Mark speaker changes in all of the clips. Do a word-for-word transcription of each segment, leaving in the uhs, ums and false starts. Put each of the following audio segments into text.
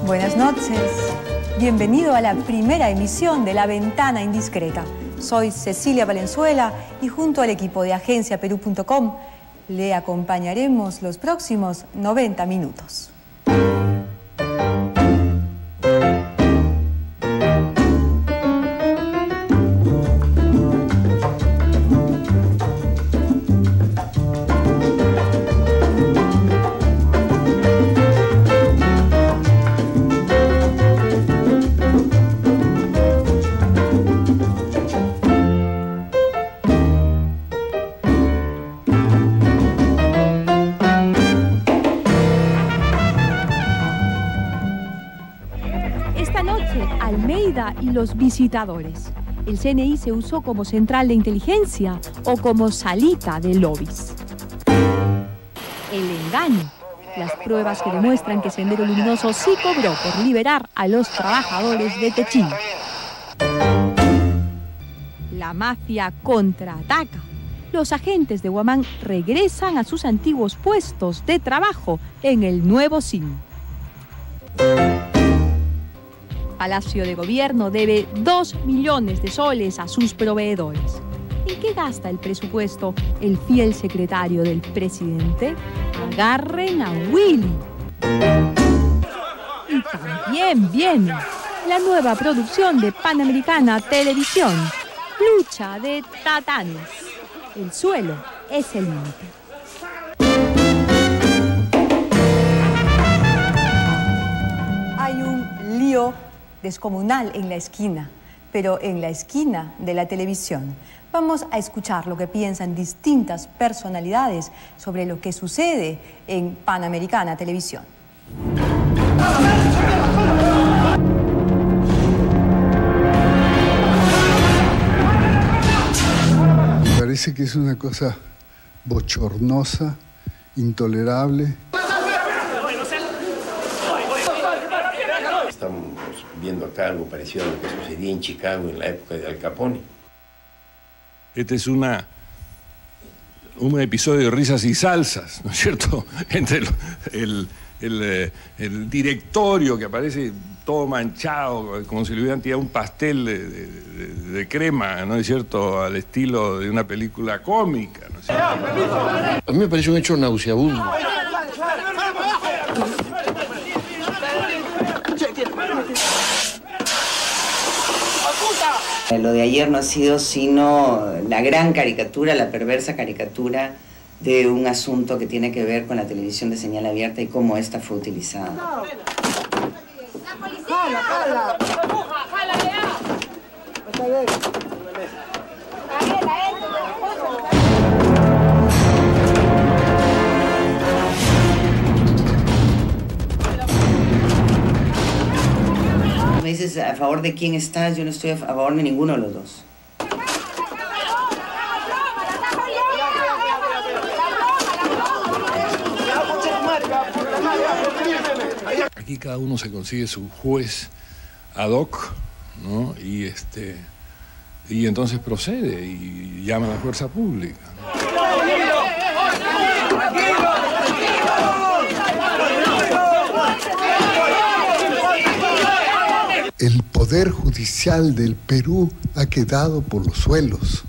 Speaker 1: Buenas noches. Bienvenido a la primera emisión de La Ventana Indiscreta. Soy Cecilia Valenzuela y junto al equipo de agencia perú punto com le acompañaremos los próximos noventa minutos.
Speaker 2: Y los visitadores. El C N I se usó como central de inteligencia o como salita de lobbies. El engaño. Las pruebas que demuestran que Sendero Luminoso sí cobró por liberar a los trabajadores de Techín. La mafia contraataca. Los agentes de Huamán regresan a sus antiguos puestos de trabajo en el nuevo S I M. Palacio de Gobierno debe dos millones de soles a sus proveedores. ¿En qué gasta el presupuesto el fiel secretario del presidente? Agarren a Willy. Y también viene la nueva producción de Panamericana Televisión, Lucha de Tatanes. El suelo es el límite.
Speaker 1: Hay un lío descomunal en la esquina, pero en la esquina de la televisión. Vamos a escuchar lo que piensan distintas personalidades sobre lo que sucede en Panamericana Televisión.
Speaker 3: Me parece que es una cosa bochornosa, intolerable.
Speaker 4: Estamos viendo acá algo parecido a lo que sucedía en Chicago en la época de Al Capone.
Speaker 5: Este es una, un episodio de risas y salsas, ¿no es cierto? Entre el, el, el, el directorio que aparece todo manchado, como si le hubieran tirado un pastel de, de, de, de crema, ¿no es cierto? Al estilo de una película cómica, ¿no es cierto?
Speaker 4: A mí me parece un hecho nauseabundo.
Speaker 6: Lo de ayer no ha sido sino la gran caricatura, la perversa caricatura de un asunto que tiene que ver con la televisión de señal abierta y cómo esta fue utilizada.
Speaker 7: ¡La policía! ¡Jala, jala! ¡Empuja, jala, ya! Está bien.
Speaker 6: Me dices a favor de quién estás, yo no estoy a favor de ninguno de los dos.
Speaker 5: Aquí cada uno se consigue su juez ad hoc, ¿no? Y, este, y entonces procede y llama a la fuerza pública, ¿no?
Speaker 3: El poder judicial del Perú ha quedado por los suelos.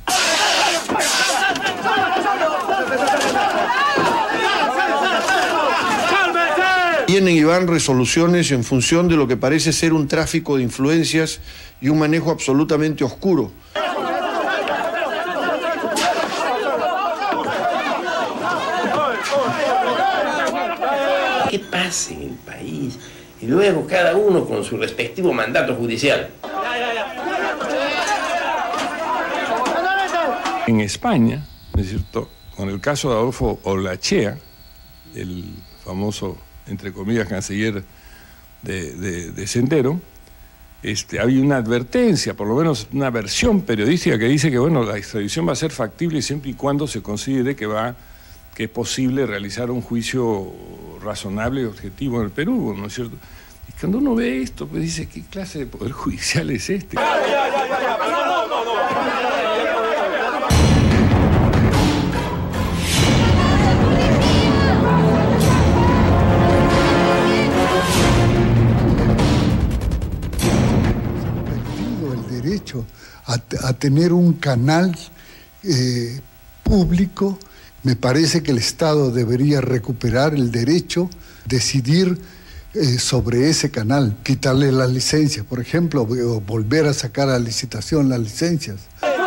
Speaker 8: Vienen y van resoluciones en función de lo que parece ser un tráfico de influencias y un manejo absolutamente oscuro.
Speaker 4: ¿Qué pasa en el país? Y luego cada uno con su respectivo mandato judicial.
Speaker 5: En España, ¿no es cierto?, con el caso de Adolfo Olachea, el famoso, entre comillas, canciller de, de, de Sendero, este, había una advertencia, por lo menos una versión periodística que dice que, bueno, la extradición va a ser factible siempre y cuando se considere que va, que es posible realizar un juicio razonable y objetivo en el Perú, ¿no es cierto? Y cuando uno ve esto, pues dice, ¿qué clase de poder judicial es este?
Speaker 3: derecho a, a tener un canal eh, público. Me parece que el Estado debería recuperar el derecho a decidir eh, sobre ese canal, quitarle las licencias, por ejemplo, o volver a sacar a licitación las licencias.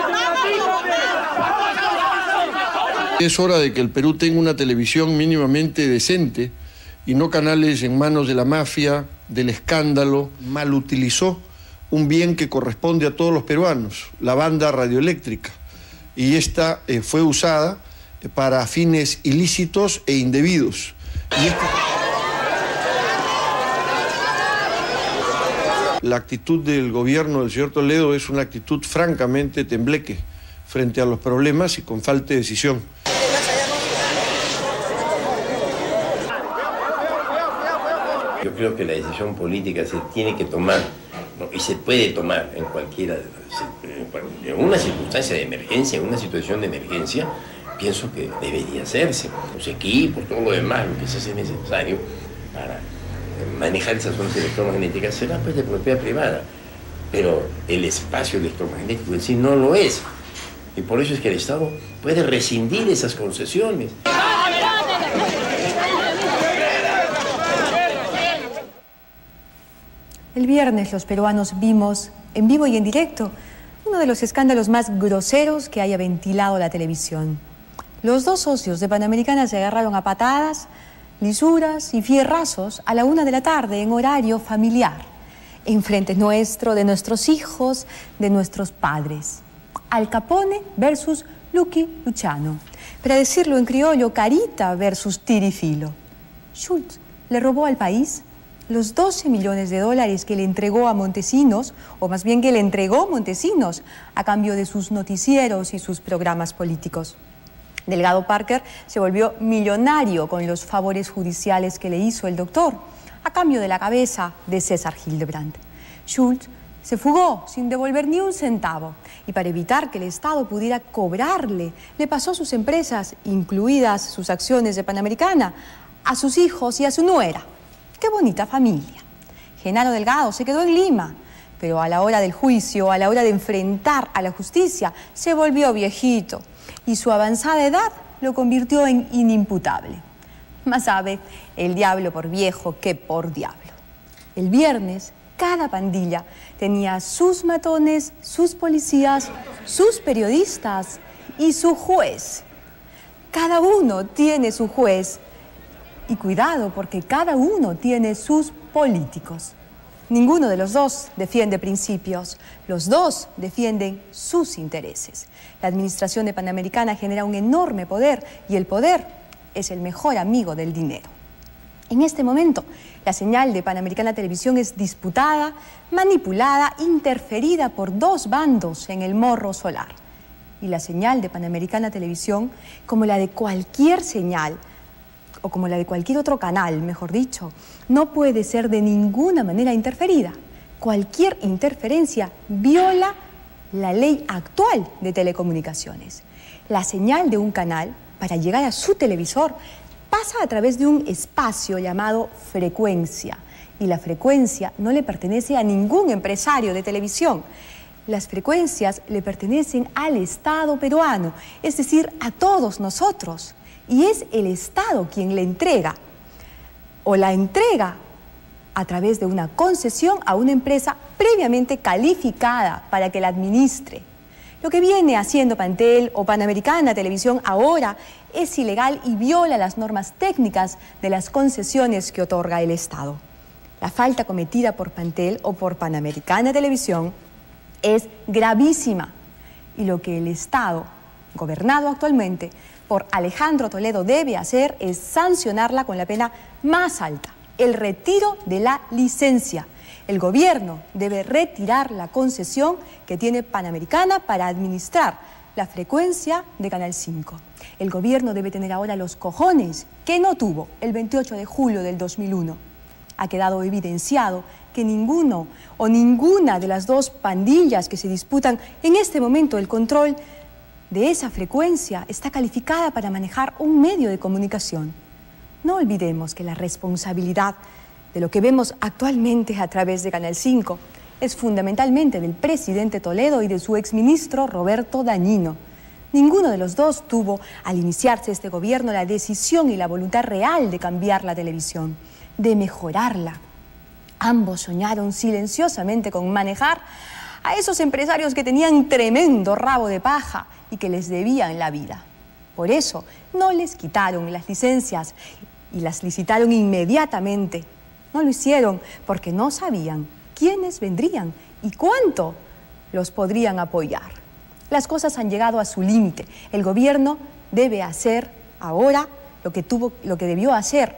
Speaker 8: Es hora de que el Perú tenga una televisión mínimamente decente y no canales en manos de la mafia, del escándalo. Mal utilizó un bien que corresponde a todos los peruanos, la banda radioeléctrica, y esta eh, fue usada para fines ilícitos e indebidos. Y esta... La actitud del gobierno del señor Toledo es una actitud francamente tembleque frente a los problemas y con falta de decisión.
Speaker 4: Yo creo que la decisión política se tiene que tomar, ¿no? Y se puede tomar en cualquiera de las, en una circunstancia de emergencia, en una situación de emergencia, pienso que debería hacerse. Los equipos, todo lo demás, lo que se hace necesario para manejar esas ondas electromagnéticas será pues de propiedad privada, pero el espacio electromagnético en sí no lo es. Y por eso es que el Estado puede rescindir esas concesiones.
Speaker 1: El viernes los peruanos vimos en vivo y en directo uno de los escándalos más groseros que haya ventilado la televisión. Los dos socios de Panamericana se agarraron a patadas, lisuras y fierrazos a la una de la tarde en horario familiar, enfrente nuestro, de nuestros hijos, de nuestros padres. Al Capone versus Lucky Luciano. Para decirlo en criollo, Carita versus Tirifilo. Schultz le robó al país los doce millones de dólares que le entregó a Montesinos, o más bien que le entregó Montesinos, a cambio de sus noticieros y sus programas políticos. Delgado Parker se volvió millonario con los favores judiciales que le hizo el doctor, a cambio de la cabeza de César Hildebrand. Schultz se fugó sin devolver ni un centavo, y para evitar que el Estado pudiera cobrarle, le pasó sus empresas, incluidas sus acciones de Panamericana, a sus hijos y a su nuera. ¡Qué bonita familia! Genaro Delgado se quedó en Lima, pero a la hora del juicio, a la hora de enfrentar a la justicia, se volvió viejito y su avanzada edad lo convirtió en inimputable. Más sabe el diablo por viejo que por diablo. El viernes, cada pandilla tenía sus matones, sus policías, sus periodistas y su juez. Cada uno tiene su juez. Y cuidado, porque cada uno tiene sus políticos. Ninguno de los dos defiende principios, los dos defienden sus intereses. La administración de Panamericana genera un enorme poder y el poder es el mejor amigo del dinero. En este momento, la señal de Panamericana Televisión es disputada, manipulada, interferida por dos bandos en el morro solar. Y la señal de Panamericana Televisión, como la de cualquier señal, o como la de cualquier otro canal, mejor dicho, no puede ser de ninguna manera interferida. Cualquier interferencia viola la ley actual de telecomunicaciones. La señal de un canal, para llegar a su televisor, pasa a través de un espacio llamado frecuencia. Y la frecuencia no le pertenece a ningún empresario de televisión. Las frecuencias le pertenecen al Estado peruano, es decir, a todos nosotros. Y es el Estado quien le entrega o la entrega a través de una concesión a una empresa previamente calificada para que la administre. Lo que viene haciendo Pantel o Panamericana Televisión ahora es ilegal y viola las normas técnicas de las concesiones que otorga el Estado. La falta cometida por Pantel o por Panamericana Televisión es gravísima y lo que el Estado, gobernado actualmente por Alejandro Toledo, debe hacer es sancionarla con la pena más alta, el retiro de la licencia. El gobierno debe retirar la concesión que tiene Panamericana para administrar la frecuencia de Canal cinco. El gobierno debe tener ahora los cojones que no tuvo el veintiocho de julio del dos mil uno. Ha quedado evidenciado que ninguno o ninguna de las dos pandillas que se disputan en este momento el control de esa frecuencia está calificada para manejar un medio de comunicación. No olvidemos que la responsabilidad de lo que vemos actualmente a través de Canal cinco es fundamentalmente del presidente Toledo y de su exministro Roberto Dañino. Ninguno de los dos tuvo, al iniciarse este gobierno, la decisión y la voluntad real de cambiar la televisión, de mejorarla. Ambos soñaron silenciosamente con manejar a esos empresarios que tenían tremendo rabo de paja y que les debían la vida. Por eso no les quitaron las licencias y las licitaron inmediatamente. No lo hicieron porque no sabían quiénes vendrían y cuánto los podrían apoyar. Las cosas han llegado a su límite. El gobierno debe hacer ahora lo que tuvo, lo que debió hacer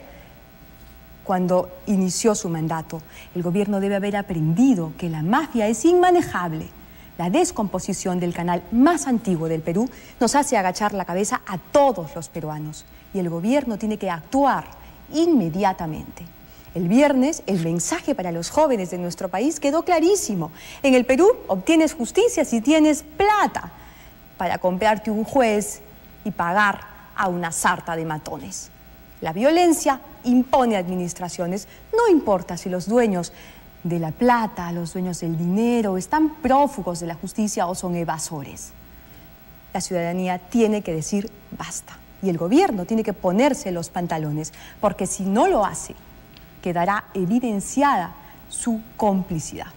Speaker 1: cuando inició su mandato. El gobierno debe haber aprendido que la mafia es inmanejable. La descomposición del canal más antiguo del Perú nos hace agachar la cabeza a todos los peruanos y el gobierno tiene que actuar inmediatamente. El viernes, el mensaje para los jóvenes de nuestro país quedó clarísimo. En el Perú obtienes justicia si tienes plata para comprarte un juez y pagar a una sarta de matones. La violencia impone administraciones, no importa si los dueños de la plata, los dueños del dinero, están prófugos de la justicia o son evasores. La ciudadanía tiene que decir basta y el gobierno tiene que ponerse los pantalones, porque si no lo hace, quedará evidenciada su complicidad.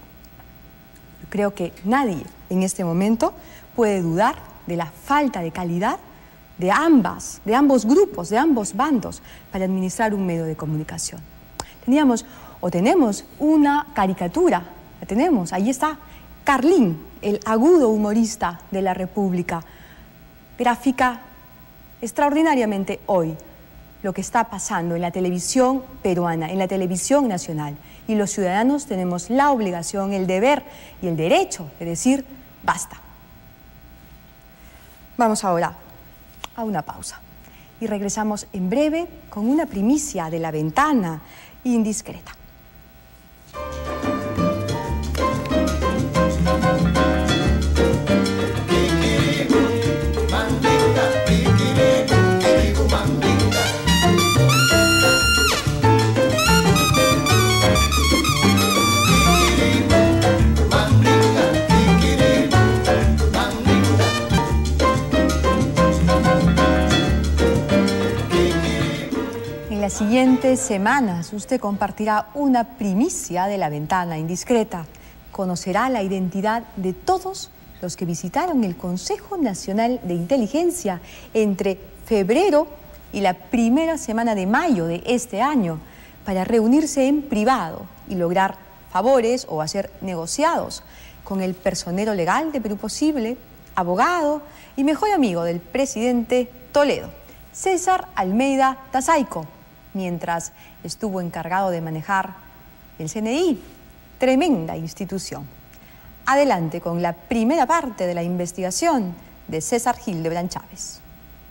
Speaker 1: Yo creo que nadie en este momento puede dudar de la falta de calidad de ambas, de ambos grupos, de ambos bandos para administrar un medio de comunicación. Teníamos o tenemos una caricatura, la tenemos, ahí está, Carlín, el agudo humorista de la República, gráfica extraordinariamente hoy lo que está pasando en la televisión peruana, en la televisión nacional. Y los ciudadanos tenemos la obligación, el deber y el derecho de decir basta. Vamos ahora a una pausa y regresamos en breve con una primicia de La Ventana Indiscreta. En las siguientes semanas usted compartirá una primicia de La Ventana Indiscreta. Conocerá la identidad de todos los que visitaron el Consejo Nacional de Inteligencia entre febrero y la primera semana de mayo de este año para reunirse en privado y lograr favores o hacer negociados con el personero legal de Perú Posible, abogado y mejor amigo del presidente Toledo, César Almeida Tazaico, mientras estuvo encargado de manejar el C N I, tremenda institución. Adelante con la primera parte de la investigación de César Hildebrand Chávez.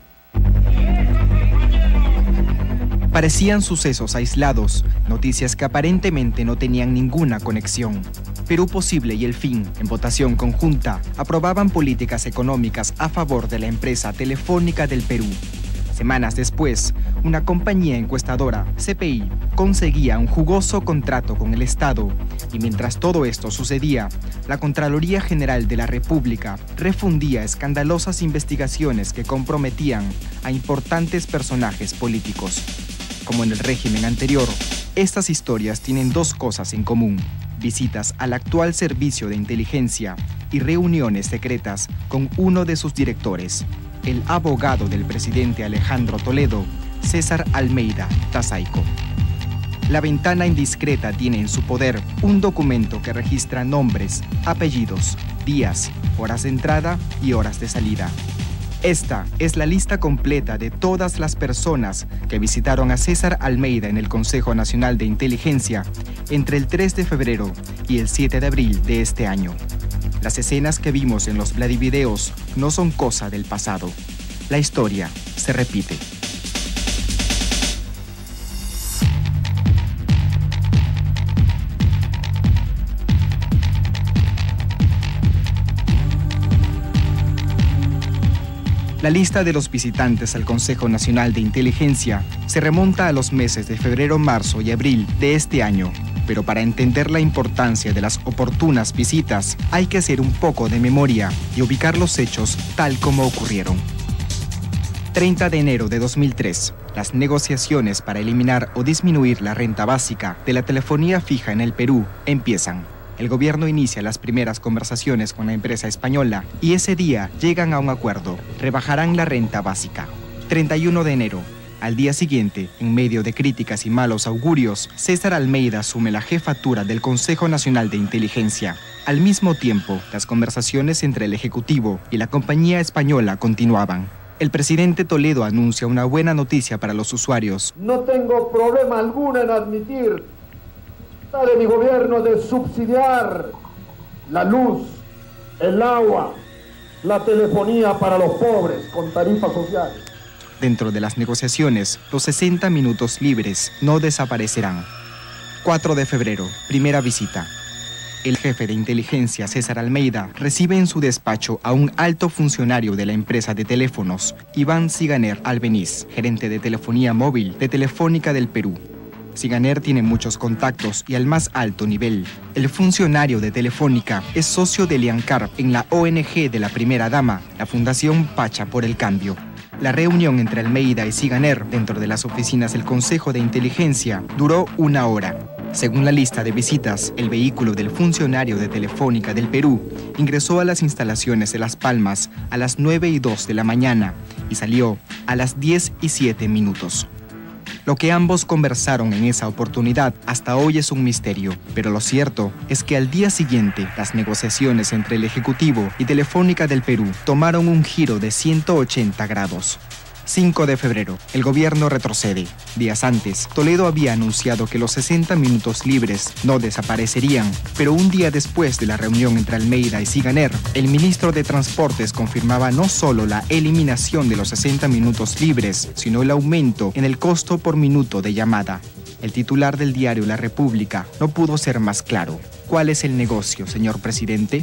Speaker 9: Parecían sucesos aislados, noticias que aparentemente no tenían ninguna conexión. Perú Posible y El Fin, en votación conjunta, aprobaban políticas económicas a favor de la empresa Telefónica del Perú. Semanas después, una compañía encuestadora, C P I, conseguía un jugoso contrato con el Estado. Y mientras todo esto sucedía, la Contraloría General de la República refundía escandalosas investigaciones que comprometían a importantes personajes políticos. Como en el régimen anterior, estas historias tienen dos cosas en común: visitas al actual servicio de inteligencia y reuniones secretas con uno de sus directores, el abogado del presidente Alejandro Toledo, César Almeida Tazaico. La Ventana Indiscreta tiene en su poder un documento que registra nombres, apellidos, días, horas de entrada y horas de salida. Esta es la lista completa de todas las personas que visitaron a César Almeida en el Consejo Nacional de Inteligencia entre el tres de febrero y el siete de abril de este año. Las escenas que vimos en los Vladivideos no son cosa del pasado. La historia se repite. La lista de los visitantes al Consejo Nacional de Inteligencia se remonta a los meses de febrero, marzo y abril de este año. pero para entender la importancia de las oportunas visitas hay que hacer un poco de memoria y ubicar los hechos tal como ocurrieron. treinta de enero de dos mil tres. Las negociaciones para eliminar o disminuir la renta básica de la telefonía fija en el Perú empiezan. El gobierno inicia las primeras conversaciones con la empresa española y ese día llegan a un acuerdo. Rebajarán la renta básica. treinta y uno de enero. Al día siguiente, en medio de críticas y malos augurios, César Almeida asume la jefatura del Consejo Nacional de Inteligencia. Al mismo tiempo, las conversaciones entre el Ejecutivo y la compañía española continuaban. El presidente Toledo anuncia una buena noticia para los usuarios.
Speaker 10: No tengo problema alguno en admitir, de mi gobierno, de subsidiar la luz, el agua, la telefonía para los pobres con tarifas sociales.
Speaker 9: Dentro de las negociaciones, los sesenta minutos libres no desaparecerán. cuatro de febrero, primera visita. El jefe de inteligencia, César Almeida, recibe en su despacho a un alto funcionario de la empresa de teléfonos, Iván Siganer Albeniz, gerente de telefonía móvil de Telefónica del Perú. Siganer tiene muchos contactos y al más alto nivel. El funcionario de Telefónica es socio de Liancar en la O N G de la primera dama, la Fundación Pacha por el Cambio. La reunión entre Almeida y Siganer dentro de las oficinas del Consejo de Inteligencia duró una hora. Según la lista de visitas, el vehículo del funcionario de Telefónica del Perú ingresó a las instalaciones de Las Palmas a las nueve y dos de la mañana y salió a las diez y siete minutos. Lo que ambos conversaron en esa oportunidad hasta hoy es un misterio, pero lo cierto es que al día siguiente las negociaciones entre el Ejecutivo y Telefónica del Perú tomaron un giro de ciento ochenta grados. cinco de febrero, el gobierno retrocede. Días antes, Toledo había anunciado que los sesenta minutos libres no desaparecerían, pero un día después de la reunión entre Almeida y Siganer, el ministro de Transportes confirmaba no solo la eliminación de los sesenta minutos libres, sino el aumento en el costo por minuto de llamada. El titular del diario La República no pudo ser más claro. ¿Cuál es el negocio, señor presidente?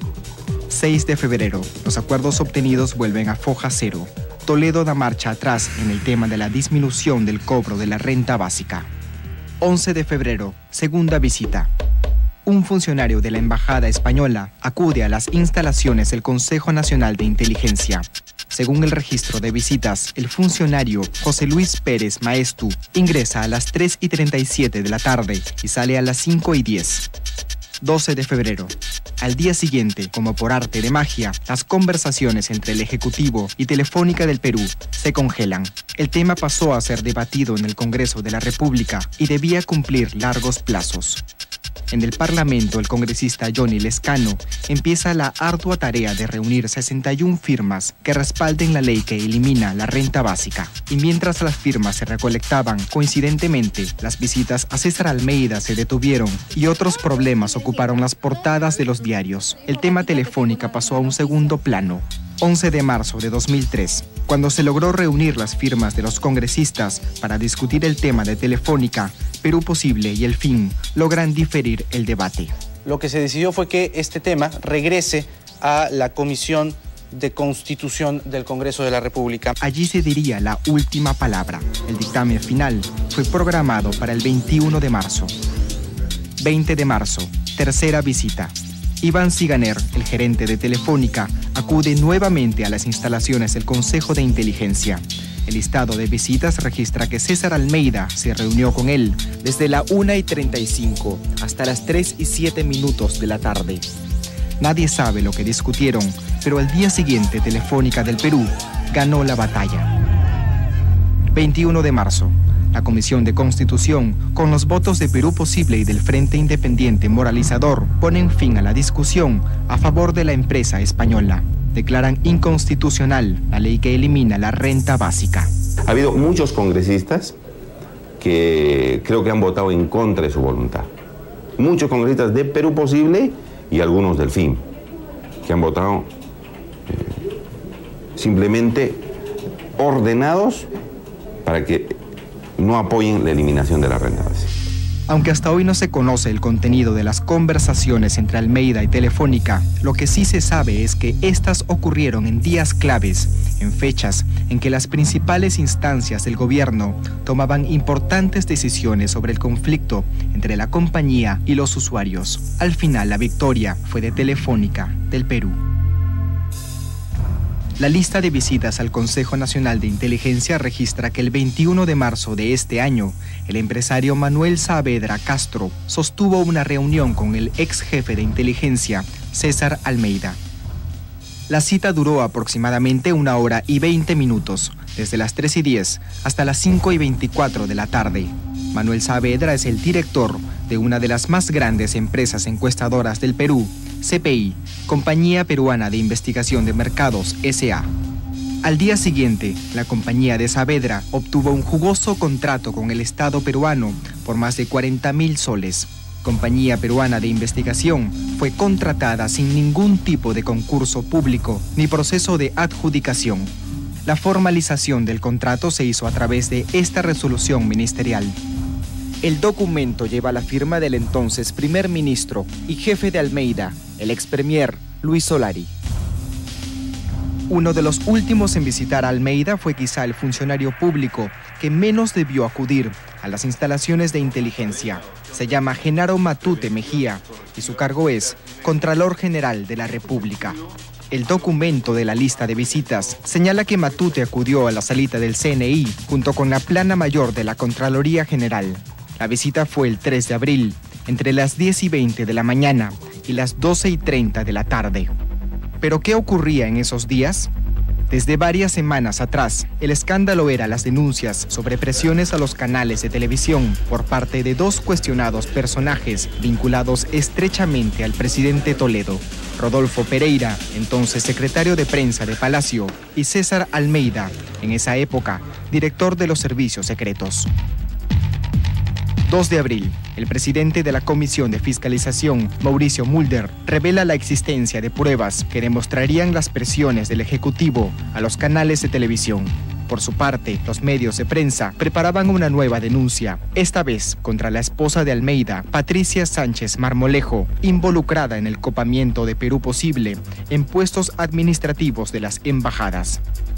Speaker 9: seis de febrero, los acuerdos obtenidos vuelven a foja cero. Toledo da marcha atrás en el tema de la disminución del cobro de la renta básica. once de febrero, segunda visita. Un funcionario de la Embajada Española acude a las instalaciones del Consejo Nacional de Inteligencia. Según el registro de visitas, el funcionario José Luis Pérez Maestu ingresa a las tres y treinta y siete de la tarde y sale a las cinco y diez. doce de febrero. Al día siguiente, como por arte de magia, las conversaciones entre el Ejecutivo y Telefónica del Perú se congelan. El tema pasó a ser debatido en el Congreso de la República y debía cumplir largos plazos. En el Parlamento, el congresista Johnny Lescano empieza la ardua tarea de reunir sesenta y una firmas que respalden la ley que elimina la renta básica. Y mientras las firmas se recolectaban, coincidentemente, las visitas a César Almeida se detuvieron y otros problemas ocuparon las portadas de los diarios. El tema Telefónica pasó a un segundo plano. once de marzo de dos mil tres, cuando se logró reunir las firmas de los congresistas para discutir el tema de Telefónica, Perú Posible y El Fin logran diferir el debate.
Speaker 11: Lo que se decidió fue que este tema regrese a la Comisión de Constitución del Congreso de la República.
Speaker 9: Allí se diría la última palabra. El dictamen final fue programado para el veintiuno de marzo. veinte de marzo, tercera visita. Iván Siganer, el gerente de Telefónica, acude nuevamente a las instalaciones del Consejo de Inteligencia. El listado de visitas registra que César Almeida se reunió con él desde la una y treinta y cinco hasta las tres y siete minutos de la tarde. Nadie sabe lo que discutieron, pero al día siguiente Telefónica del Perú ganó la batalla. veintiuno de marzo. La Comisión de Constitución, con los votos de Perú Posible y del Frente Independiente Moralizador, ponen fin a la discusión a favor de la empresa española. Declaran inconstitucional la ley que elimina la renta básica.
Speaker 12: Ha habido muchos congresistas que creo que han votado en contra de su voluntad. Muchos congresistas de Perú Posible y algunos del Fin, que han votado eh, simplemente ordenados para que no apoyen la eliminación de la renta básica.
Speaker 9: Aunque hasta hoy no se conoce el contenido de las conversaciones entre Almeida y Telefónica, lo que sí se sabe es que estas ocurrieron en días claves, en fechas en que las principales instancias del gobierno tomaban importantes decisiones sobre el conflicto entre la compañía y los usuarios. Al final, la victoria fue de Telefónica del Perú. La lista de visitas al Consejo Nacional de Inteligencia registra que el veintiuno de marzo de este año, el empresario Manuel Saavedra Castro sostuvo una reunión con el ex jefe de inteligencia, César Almeida. La cita duró aproximadamente una hora y veinte minutos, desde las tres y diez hasta las cinco y veinticuatro de la tarde. Manuel Saavedra es el director de una de las más grandes empresas encuestadoras del Perú, C P I, Compañía Peruana de Investigación de Mercados, S A Al día siguiente, la compañía de Saavedra obtuvo un jugoso contrato con el Estado peruano por más de cuarenta mil soles. Compañía Peruana de Investigación fue contratada sin ningún tipo de concurso público ni proceso de adjudicación. La formalización del contrato se hizo a través de esta resolución ministerial. El documento lleva la firma del entonces primer ministro y jefe de Almeida, el ex premier Luis Solari. Uno de los últimos en visitar a Almeida fue quizá el funcionario público que menos debió acudir a las instalaciones de inteligencia. Se llama Genaro Matute Mejía y su cargo es Contralor General de la República. El documento de la lista de visitas señala que Matute acudió a la salita del C N I junto con la plana mayor de la Contraloría General. La visita fue el tres de abril, entre las diez y veinte de la mañana y las doce y treinta de la tarde. ¿Pero qué ocurría en esos días? Desde varias semanas atrás, el escándalo era las denuncias sobre presiones a los canales de televisión por parte de dos cuestionados personajes vinculados estrechamente al presidente Toledo, Rodolfo Pereira, entonces secretario de prensa de Palacio, y César Almeida, en esa época, director de los servicios secretos. dos de abril, el presidente de la Comisión de Fiscalización, Mauricio Mulder, revela la existencia de pruebas que demostrarían las presiones del Ejecutivo a los canales de televisión. Por su parte, los medios de prensa preparaban una nueva denuncia, esta vez contra la esposa de Almeida, Patricia Sánchez Marmolejo, involucrada en el copamiento de Perú Posible en puestos administrativos de las embajadas.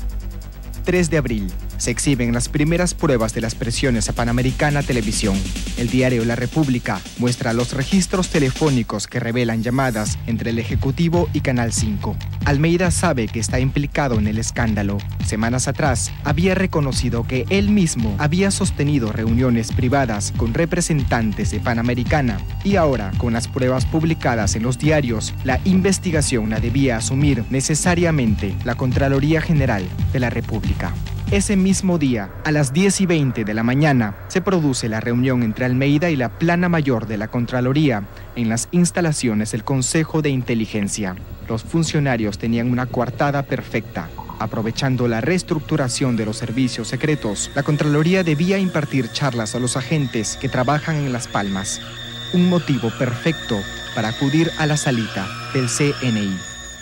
Speaker 9: tres de abril. Se exhiben las primeras pruebas de las presiones a Panamericana Televisión. El diario La República muestra los registros telefónicos que revelan llamadas entre el Ejecutivo y Canal cinco. Almeida sabe que está implicado en el escándalo. Semanas atrás, había reconocido que él mismo había sostenido reuniones privadas con representantes de Panamericana y ahora, con las pruebas publicadas en los diarios, la investigación la debía asumir necesariamente la Contraloría General de la República. Ese mismo día, a las diez y veinte de la mañana, se produce la reunión entre Almeida y la plana mayor de la Contraloría en las instalaciones del Consejo de Inteligencia. Los funcionarios tenían una coartada perfecta. Aprovechando la reestructuración de los servicios secretos, la Contraloría debía impartir charlas a los agentes que trabajan en Las Palmas. Un motivo perfecto para acudir a la salita del C N I.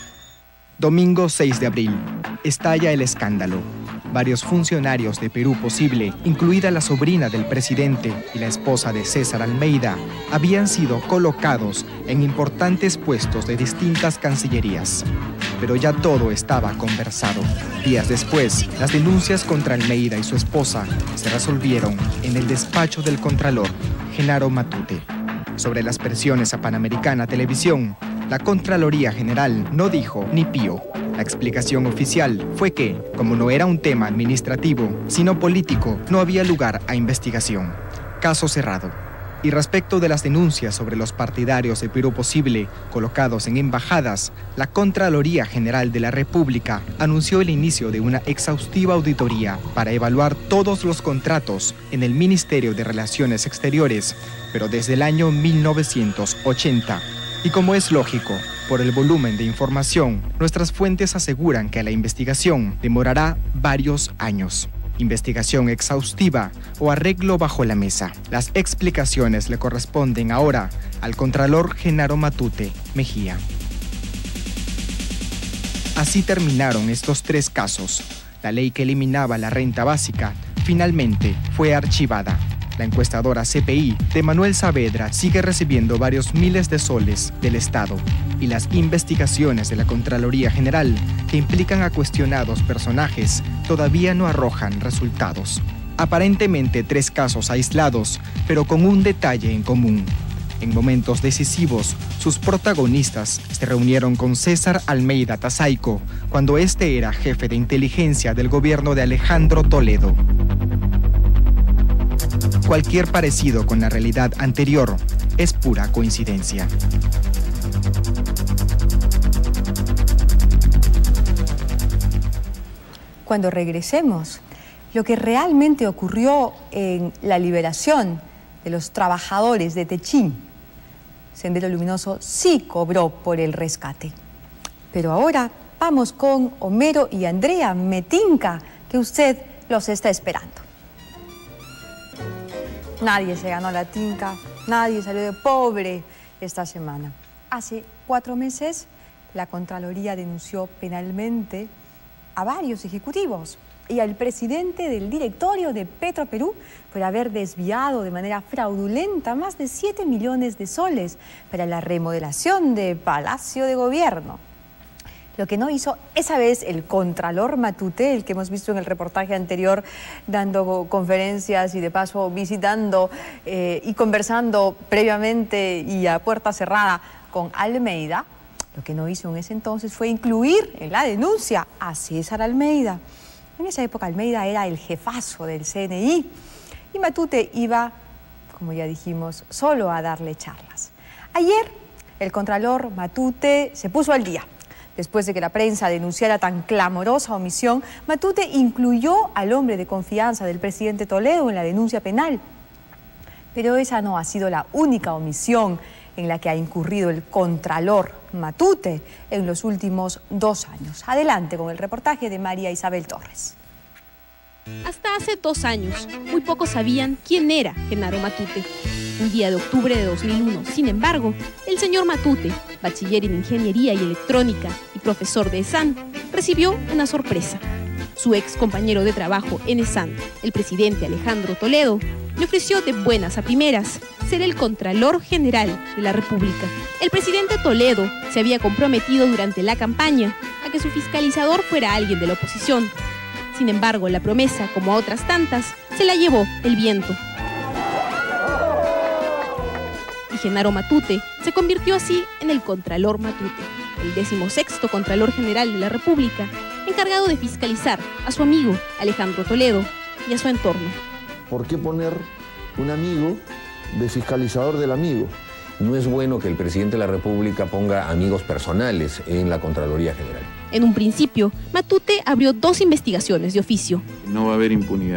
Speaker 9: Domingo seis de abril. Estalla el escándalo. Varios funcionarios de Perú Posible, incluida la sobrina del presidente y la esposa de César Almeida, habían sido colocados en importantes puestos de distintas cancillerías. Pero ya todo estaba conversado. Días después, las denuncias contra Almeida y su esposa se resolvieron en el despacho del Contralor, Genaro Matute. Sobre las presiones a Panamericana Televisión, la Contraloría General no dijo ni pío. La explicación oficial fue que, como no era un tema administrativo, sino político, no había lugar a investigación. Caso cerrado. Y respecto de las denuncias sobre los partidarios de Perú Posible colocados en embajadas, la Contraloría General de la República anunció el inicio de una exhaustiva auditoría para evaluar todos los contratos en el Ministerio de Relaciones Exteriores, pero desde el año mil novecientos ochenta. Y como es lógico, por el volumen de información, nuestras fuentes aseguran que la investigación demorará varios años. Investigación exhaustiva o arreglo bajo la mesa. Las explicaciones le corresponden ahora al Contralor Genaro Matute Mejía. Así terminaron estos tres casos. La ley que eliminaba la renta básica finalmente fue archivada. La encuestadora C P I de Manuel Saavedra sigue recibiendo varios miles de soles del Estado y las investigaciones de la Contraloría General que implican a cuestionados personajes todavía no arrojan resultados. Aparentemente tres casos aislados, pero con un detalle en común. En momentos decisivos, sus protagonistas se reunieron con César Almeida Tazaico cuando este era jefe de inteligencia del gobierno de Alejandro Toledo. Cualquier parecido con la realidad anterior es pura coincidencia.
Speaker 1: Cuando regresemos, lo que realmente ocurrió en la liberación de los trabajadores de Techín, Sendero Luminoso sí cobró por el rescate. Pero ahora vamos con Homero y Andrea Metinca, que usted los está esperando. Nadie se ganó la tinca, nadie salió de pobre esta semana. Hace cuatro meses, la Contraloría denunció penalmente a varios ejecutivos y al presidente del directorio de Petroperú por haber desviado de manera fraudulenta más de siete millones de soles para la remodelación de Palacio de Gobierno. Lo que no hizo esa vez el Contralor Matute, el que hemos visto en el reportaje anterior, dando conferencias y de paso visitando eh, y conversando previamente y a puerta cerrada con Almeida, lo que no hizo en ese entonces fue incluir en la denuncia a César Almeida. En esa época Almeida era el jefazo del C N I y Matute iba, como ya dijimos, solo a darle charlas. Ayer el Contralor Matute se puso al día. Después de que la prensa denunciara tan clamorosa omisión, Matute incluyó al hombre de confianza del presidente Toledo en la denuncia penal. Pero esa no ha sido la única omisión en la que ha incurrido el Contralor Matute en los últimos dos años. Adelante con el reportaje de María Isabel Torres.
Speaker 2: Hasta hace dos años, muy pocos sabían quién era Genaro Matute. Un día de octubre de dos mil uno, sin embargo, el señor Matute, bachiller en Ingeniería y Electrónica y profesor de ESAN, recibió una sorpresa. Su ex compañero de trabajo en ESAN, el presidente Alejandro Toledo, le ofreció de buenas a primeras ser el Contralor General de la República. El presidente Toledo se había comprometido durante la campaña a que su fiscalizador fuera alguien de la oposición. Sin embargo, la promesa, como a otras tantas, se la llevó el viento. Y Genaro Matute se convirtió así en el Contralor Matute, el decimosexto Contralor General de la República, encargado de fiscalizar a su amigo Alejandro Toledo y a su entorno.
Speaker 8: ¿Por qué poner un amigo de fiscalizador del amigo?
Speaker 12: No es bueno que el presidente de la República ponga amigos personales en la Contraloría General.
Speaker 2: En un principio, Matute abrió dos investigaciones de oficio.
Speaker 13: No va a haber impunidad.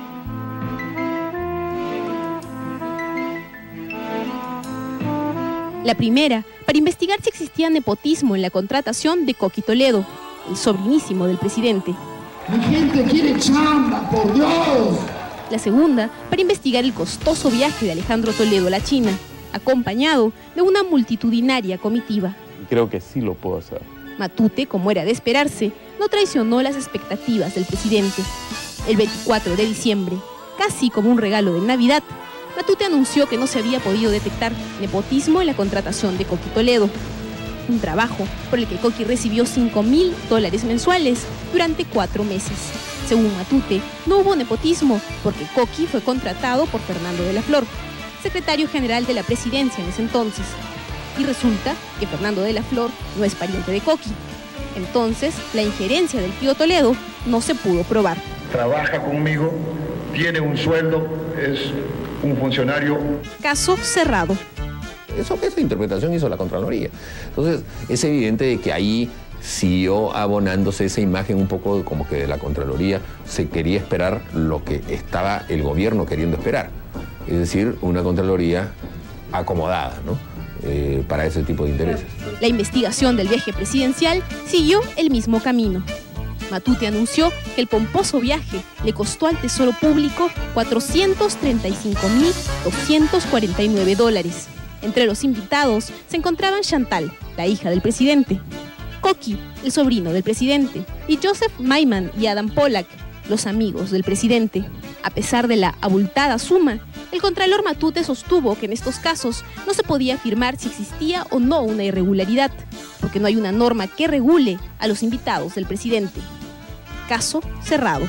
Speaker 2: La primera, para investigar si existía nepotismo en la contratación de Coqui Toledo, el sobrinísimo del presidente.
Speaker 10: Mi gente quiere chamba, por Dios.
Speaker 2: La segunda, para investigar el costoso viaje de Alejandro Toledo a la China, acompañado de una multitudinaria comitiva.
Speaker 13: Creo que sí lo puedo hacer.
Speaker 2: Matute, como era de esperarse, no traicionó las expectativas del presidente. El veinticuatro de diciembre, casi como un regalo de Navidad, Matute anunció que no se había podido detectar nepotismo en la contratación de Coqui Toledo. Un trabajo por el que Coqui recibió cinco mil dólares mensuales durante cuatro meses. Según Matute, no hubo nepotismo porque Coqui fue contratado por Fernando de la Flor, secretario general de la presidencia en ese entonces. Y resulta que Fernando de la Flor no es pariente de Coqui. Entonces, la injerencia del tío Toledo no se pudo probar.
Speaker 10: Trabaja conmigo, tiene un sueldo, es un funcionario.
Speaker 2: Caso cerrado.
Speaker 12: Eso, esa interpretación hizo la Contraloría. Entonces, es evidente que ahí siguió abonándose esa imagen un poco como que de la Contraloría se quería esperar lo que estaba el gobierno queriendo esperar. Es decir, una Contraloría acomodada, ¿no? Eh, para ese tipo de intereses.
Speaker 2: La investigación del viaje presidencial siguió el mismo camino. Matute anunció que el pomposo viaje le costó al Tesoro Público cuatrocientos treinta y cinco mil doscientos cuarenta y nueve dólares. Entre los invitados se encontraban Chantal, la hija del presidente, Coqui, el sobrino del presidente, y Joseph Maiman y Adam Pollack, los amigos del presidente. A pesar de la abultada suma,
Speaker 14: El contralor Matute sostuvo que en estos casos no se podía afirmar si existía o no una irregularidad, porque no hay una norma que regule a los invitados del presidente. Caso cerrado.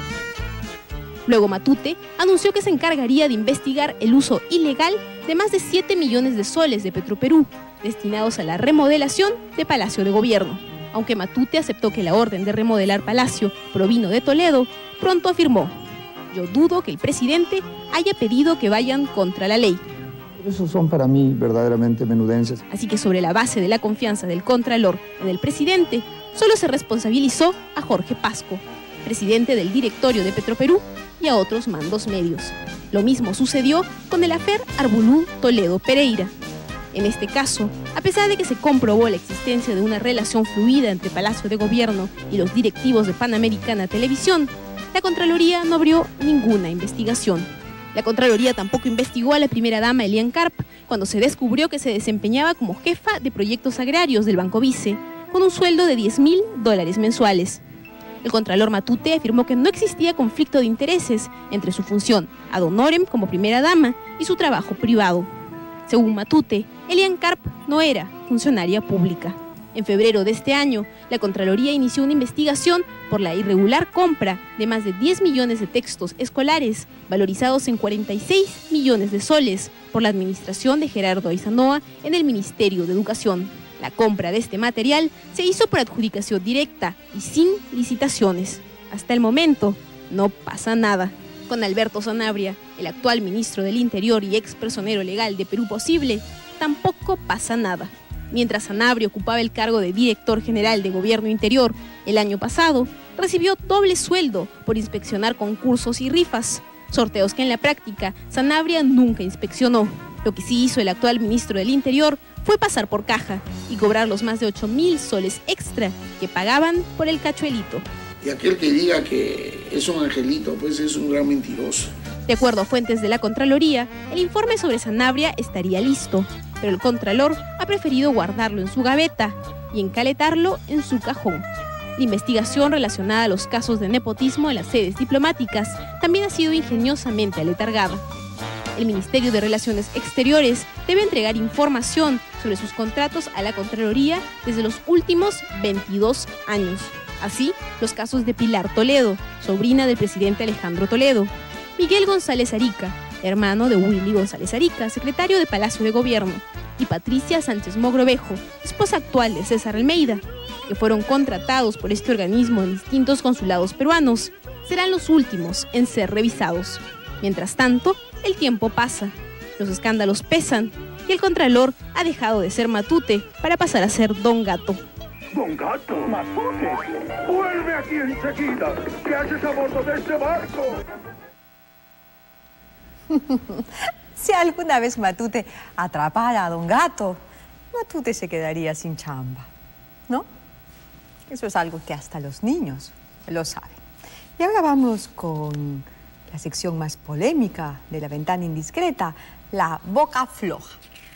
Speaker 14: Luego Matute anunció que se encargaría de investigar el uso ilegal de más de siete millones de soles de Petroperú, destinados a la remodelación de Palacio de Gobierno. Aunque Matute aceptó que la orden de remodelar Palacio provino de Toledo, pronto afirmó: yo dudo que el presidente haya pedido que vayan contra la ley.
Speaker 15: Esos son para mí verdaderamente menudencias.
Speaker 14: Así que sobre la base de la confianza del contralor en el presidente, solo se responsabilizó a Jorge Pasco, presidente del directorio de Petroperú, y a otros mandos medios. Lo mismo sucedió con el afer Arbulú Toledo Pereira. En este caso, a pesar de que se comprobó la existencia de una relación fluida entre Palacio de Gobierno y los directivos de Panamericana Televisión, la Contraloría no abrió ninguna investigación. La Contraloría tampoco investigó a la primera dama Elian Karp cuando se descubrió que se desempeñaba como jefa de proyectos agrarios del Banco Vice, con un sueldo de diez mil dólares mensuales. El contralor Matute afirmó que no existía conflicto de intereses entre su función ad honorem como primera dama y su trabajo privado. Según Matute, Elian Karp no era funcionaria pública. En febrero de este año, la Contraloría inició una investigación por la irregular compra de más de diez millones de textos escolares, valorizados en cuarenta y seis millones de soles, por la administración de Gerardo Aizanoa en el Ministerio de Educación. La compra de este material se hizo por adjudicación directa y sin licitaciones. Hasta el momento, no pasa nada. Con Alberto Sanabria, el actual ministro del Interior y ex personero legal de Perú Posible, tampoco pasa nada. Mientras Sanabria ocupaba el cargo de director general de Gobierno Interior el año pasado, recibió doble sueldo por inspeccionar concursos y rifas, sorteos que en la práctica Sanabria nunca inspeccionó. Lo que sí hizo el actual ministro del Interior fue pasar por caja y cobrar los más de ocho mil soles extra que pagaban por el cachuelito.
Speaker 16: Y aquel que diga que es un angelito, pues es un gran mentiroso.
Speaker 14: De acuerdo a fuentes de la Contraloría, el informe sobre Sanabria estaría listo, pero el Contralor ha preferido guardarlo en su gaveta y encaletarlo en su cajón. La investigación relacionada a los casos de nepotismo en las sedes diplomáticas también ha sido ingeniosamente aletargada. El Ministerio de Relaciones Exteriores debe entregar información sobre sus contratos a la Contraloría desde los últimos veintidós años. Así, los casos de Pilar Toledo, sobrina del presidente Alejandro Toledo, Miguel González Arica, hermano de Willy González Arica, secretario de Palacio de Gobierno, y Patricia Sánchez Mogrovejo, esposa actual de César Almeida, que fueron contratados por este organismo en distintos consulados peruanos, serán los últimos en ser revisados. Mientras tanto, el tiempo pasa, los escándalos pesan y el Contralor ha dejado de ser Matute para pasar a ser Don Gato.
Speaker 10: Don Gato, Matute, vuelve aquí enseguida. ¿Qué haces a bordo de este barco?
Speaker 1: Si alguna vez Matute atrapara a Don Gato, Matute se quedaría sin chamba, ¿no? Eso es algo que hasta los niños lo saben. Y ahora vamos con la sección más polémica de La Ventana Indiscreta, la boca floja.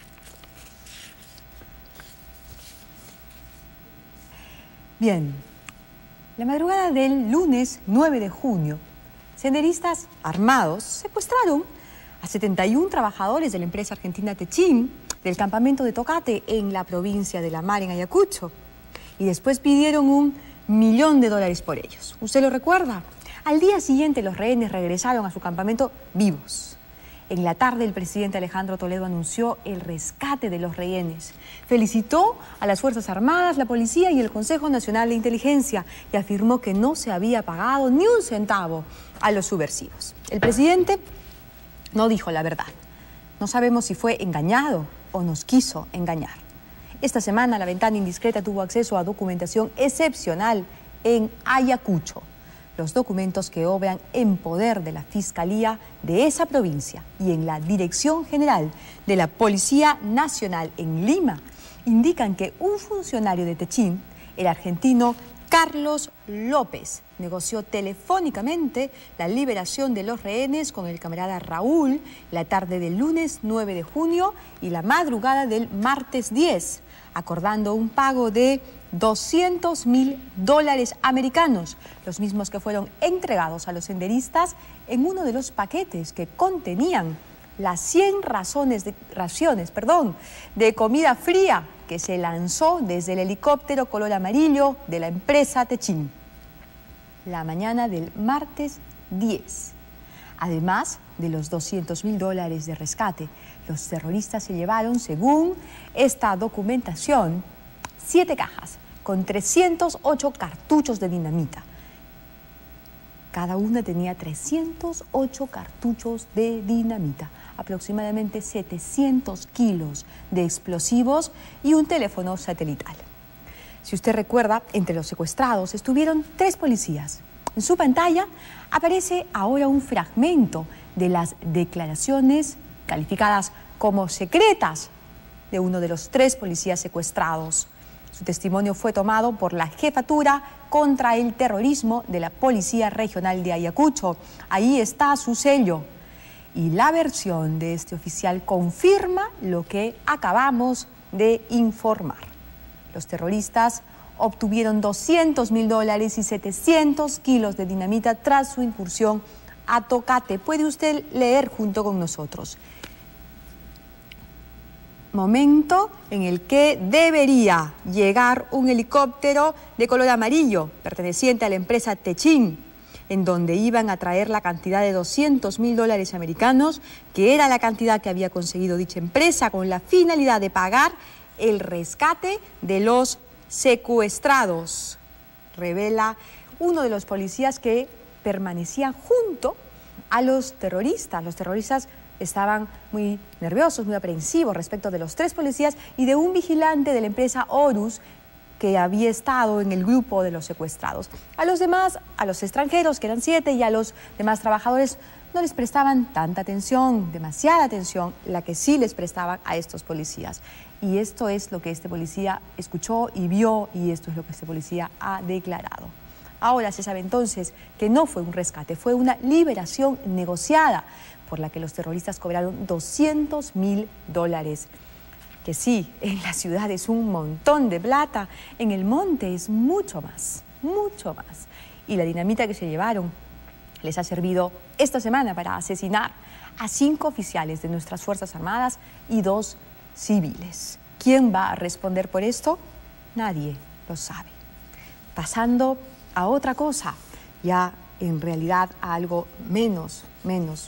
Speaker 1: Bien, la madrugada del lunes nueve de junio, senderistas armados secuestraron a setenta y un trabajadores de la empresa argentina Techin del campamento de Tocate en la provincia de La Mar, en Ayacucho, y después pidieron un millón de dólares por ellos. ¿Usted lo recuerda? Al día siguiente los rehenes regresaron a su campamento vivos. En la tarde el presidente Alejandro Toledo anunció el rescate de los rehenes. Felicitó a las Fuerzas Armadas, la Policía y el Consejo Nacional de Inteligencia y afirmó que no se había pagado ni un centavo a los subversivos. El presidente no dijo la verdad. No sabemos si fue engañado o nos quiso engañar. Esta semana La Ventana Indiscreta tuvo acceso a documentación excepcional en Ayacucho. Los documentos que obran en poder de la Fiscalía de esa provincia y en la Dirección General de la Policía Nacional en Lima indican que un funcionario de Techin, el argentino Carlos López, negoció telefónicamente la liberación de los rehenes con el camarada Raúl la tarde del lunes nueve de junio y la madrugada del martes diez, acordando un pago de doscientos mil dólares americanos, los mismos que fueron entregados a los senderistas en uno de los paquetes que contenían las cien razones de, raciones perdón, de comida fría que se lanzó desde el helicóptero color amarillo de la empresa Techin la mañana del martes diez. Además de los doscientos mil dólares de rescate, los terroristas se llevaron, según esta documentación, siete cajas con trescientos ocho cartuchos de dinamita. Cada una tenía trescientos ocho cartuchos de dinamita, aproximadamente setecientos kilos de explosivos y un teléfono satelital. Si usted recuerda, entre los secuestrados estuvieron tres policías. En su pantalla aparece ahora un fragmento de las declaraciones calificadas como secretas de uno de los tres policías secuestrados. Su testimonio fue tomado por la Jefatura contra el Terrorismo de la Policía Regional de Ayacucho. Ahí está su sello. Y la versión de este oficial confirma lo que acabamos de informar. Los terroristas obtuvieron doscientos mil dólares y setecientos kilos de dinamita tras su incursión a Tocate. Puede usted leer junto con nosotros. Momento en el que debería llegar un helicóptero de color amarillo perteneciente a la empresa Techin, en donde iban a traer la cantidad de doscientos mil dólares americanos, que era la cantidad que había conseguido dicha empresa con la finalidad de pagar el rescate de los secuestrados, revela uno de los policías que permanecían junto a los terroristas. Los terroristas estaban muy nerviosos, muy aprensivos respecto de los tres policías y de un vigilante de la empresa Horus que había estado en el grupo de los secuestrados. A los demás, a los extranjeros, que eran siete, y a los demás trabajadores no les prestaban tanta atención, demasiada atención, la que sí les prestaban a estos policías. Y esto es lo que este policía escuchó y vio, y esto es lo que este policía ha declarado. Ahora se sabe entonces que no fue un rescate, fue una liberación negociada por la que los terroristas cobraron doscientos mil dólares. Que sí, en la ciudad es un montón de plata, en el monte es mucho más, mucho más. Y la dinamita que se llevaron les ha servido esta semana para asesinar a cinco oficiales de nuestras Fuerzas Armadas y dos civiles. ¿Quién va a responder por esto? Nadie lo sabe. Pasando a otra cosa, ya en realidad a algo menos, menos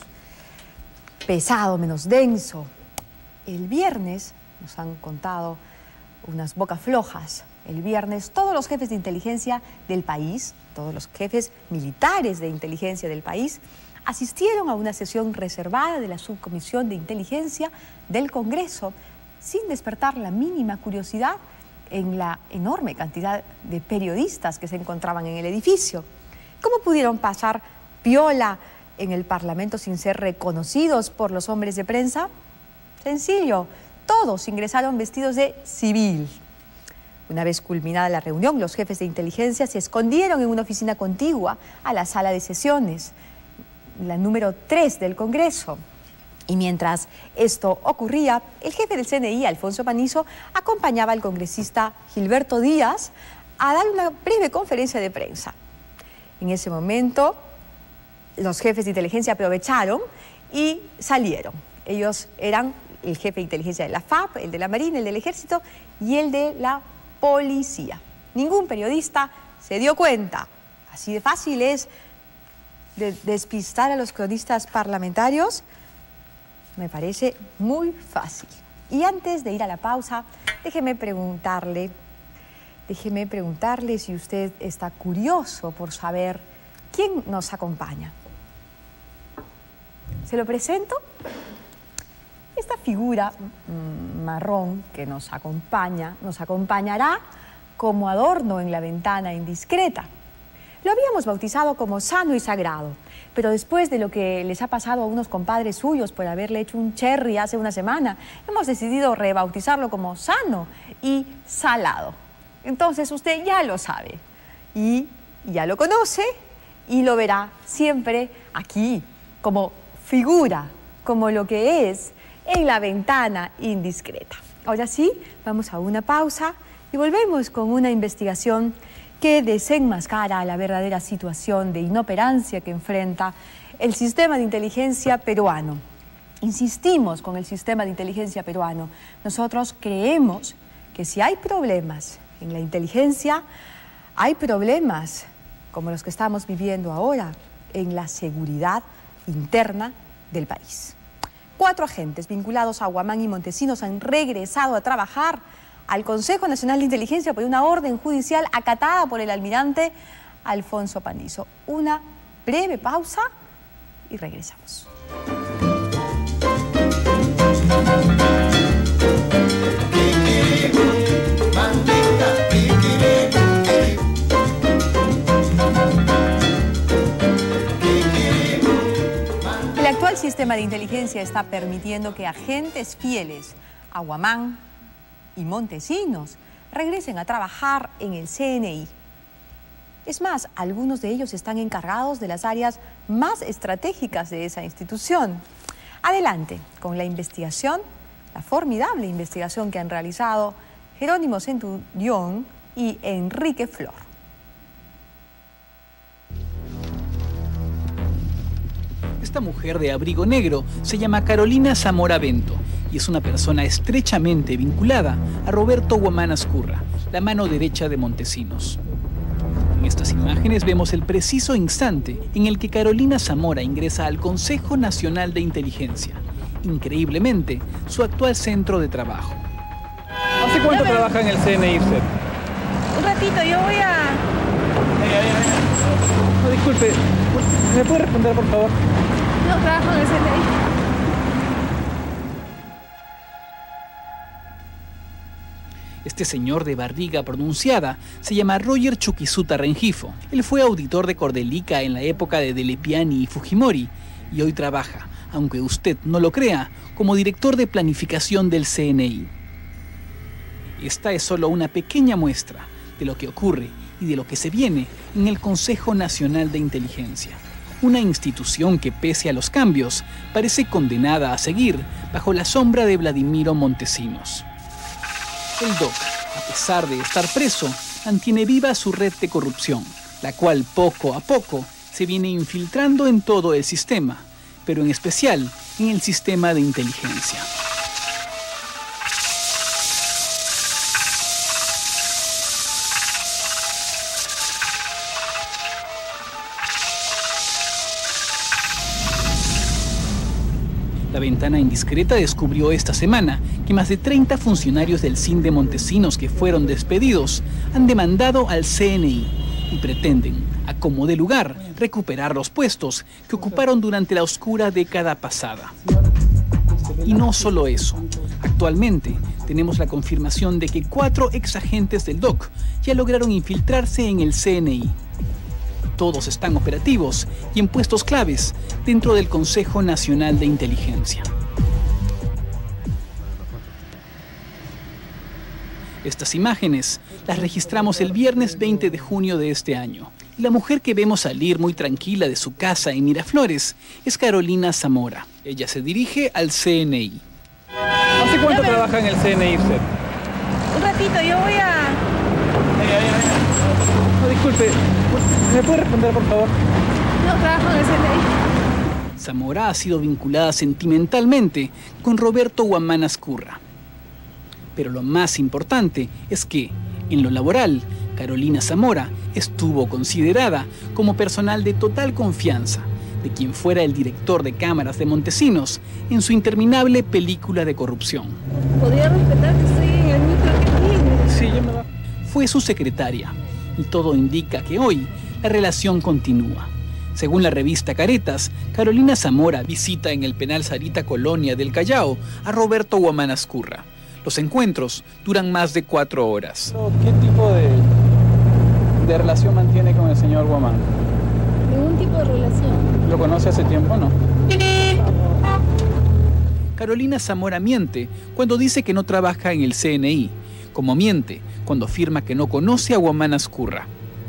Speaker 1: pesado, menos denso. El viernes, nos han contado unas bocas flojas, el viernes todos los jefes de inteligencia del país, todos los jefes militares de inteligencia del país, asistieron a una sesión reservada de la Subcomisión de Inteligencia del Congreso, sin despertar la mínima curiosidad en la enorme cantidad de periodistas que se encontraban en el edificio. ¿Cómo pudieron pasar piola en el Parlamento sin ser reconocidos por los hombres de prensa? Sencillo, todos ingresaron vestidos de civil. Una vez culminada la reunión, los jefes de inteligencia se escondieron en una oficina contigua a la sala de sesiones, la número tres del Congreso. Y mientras esto ocurría, el jefe del C N I, Alfonso Panizo, acompañaba al congresista Gilberto Díaz a dar una breve conferencia de prensa. En ese momento, los jefes de inteligencia aprovecharon y salieron. Ellos eran el jefe de inteligencia de la F A P, el de la Marina, el del Ejército y el de la Policía. Ningún periodista se dio cuenta. Así de fácil es de despistar a los cronistas parlamentarios. Me parece muy fácil. Y antes de ir a la pausa, déjeme preguntarle, déjeme preguntarle si usted está curioso por saber quién nos acompaña. ¿Se lo presento? Esta figura mmm, marrón que nos acompaña, nos acompañará como adorno en la ventana indiscreta. Lo habíamos bautizado como sano y sagrado, pero después de lo que les ha pasado a unos compadres suyos por haberle hecho un cherry hace una semana, hemos decidido rebautizarlo como sano y salado. Entonces usted ya lo sabe y ya lo conoce y lo verá siempre aquí como figura, como lo que es en la ventana indiscreta. Ahora sí, vamos a una pausa y volvemos con una investigación que desenmascara la verdadera situación de inoperancia que enfrenta el sistema de inteligencia peruano. insistimos con el sistema de inteligencia peruano. Nosotros creemos que si hay problemas en la inteligencia, hay problemas como los que estamos viviendo ahora en la seguridad interna del país. Cuatro agentes vinculados a Huamán y Montesinos han regresado a trabajar al Consejo Nacional de Inteligencia por una orden judicial acatada por el almirante Alfonso Pandizo. Una breve pausa y regresamos. El actual sistema de inteligencia está permitiendo que agentes fieles a Huamán y Montesinos regresen a trabajar en el C N I. Es más, algunos de ellos están encargados de las áreas más estratégicas de esa institución. Adelante con la investigación, la formidable investigación que han realizado Jerónimo Centurión y Enrique Flor.
Speaker 17: Esta mujer de abrigo negro se llama Carolina Zamora Bento y es una persona estrechamente vinculada a Roberto Huamán Azcurra, la mano derecha de Montesinos. En estas imágenes vemos el preciso instante en el que Carolina Zamora ingresa al Consejo Nacional de Inteligencia, increíblemente su actual centro de trabajo.
Speaker 18: ¿Hace cuánto trabaja en el C N I usted?
Speaker 7: Un ratito, yo voy a...
Speaker 18: Ay, ay, ay. No, disculpe, ¿me puede responder por favor?
Speaker 7: No, trabajo en el C N I.
Speaker 17: Este señor de barriga pronunciada se llama Roger Chuquisuta Rengifo. Él fue auditor de Cordelica en la época de Delepiani y Fujimori y hoy trabaja, aunque usted no lo crea, como director de planificación del C N I. Esta es solo una pequeña muestra de lo que ocurre y de lo que se viene en el Consejo Nacional de Inteligencia, una institución que, pese a los cambios, parece condenada a seguir bajo la sombra de Vladimiro Montesinos. El D O C, a pesar de estar preso, mantiene viva su red de corrupción, la cual poco a poco se viene infiltrando en todo el sistema, pero en especial en el sistema de inteligencia. La Ventana Indiscreta descubrió esta semana que más de treinta funcionarios del C I N de Montesinos que fueron despedidos han demandado al C N I y pretenden, a como de lugar, recuperar los puestos que ocuparon durante la oscura década pasada. Y no solo eso, actualmente tenemos la confirmación de que cuatro exagentes del D O C ya lograron infiltrarse en el C N I. Todos están operativos y en puestos claves dentro del Consejo Nacional de Inteligencia. Estas imágenes las registramos el viernes veinte de junio de este año. La mujer que vemos salir muy tranquila de su casa en Miraflores es Carolina Zamora. Ella se dirige al C N I.
Speaker 18: ¿Hace cuánto me... trabaja en el C N I usted?
Speaker 7: Un ratito, yo voy a...
Speaker 18: Ay, ay, ay. No, disculpe, ¿me puede responder por favor?
Speaker 7: No, trabajo en el C N I.
Speaker 17: Zamora ha sido vinculada sentimentalmente con Roberto Huamán Azcurra. Pero lo más importante es que, en lo laboral, Carolina Zamora estuvo considerada como personal de total confianza de quien fuera el director de cámaras de Montesinos en su interminable película de corrupción.
Speaker 7: ¿Podría respetar que estoy en el micro que tiene?
Speaker 17: Sí, yo me va. Fue su secretaria y todo indica que hoy la relación continúa. Según la revista Caretas, Carolina Zamora visita en el penal Sarita Colonia del Callao a Roberto Huamán Azcurra. Los encuentros duran más de cuatro horas.
Speaker 18: ¿Qué tipo de, de relación mantiene con el señor Huamán?
Speaker 7: Ningún tipo de relación.
Speaker 18: ¿Lo conoce hace tiempo, no?
Speaker 17: Carolina Zamora miente cuando dice que no trabaja en el C N I, como miente cuando afirma que no conoce a Huamán Azcurra.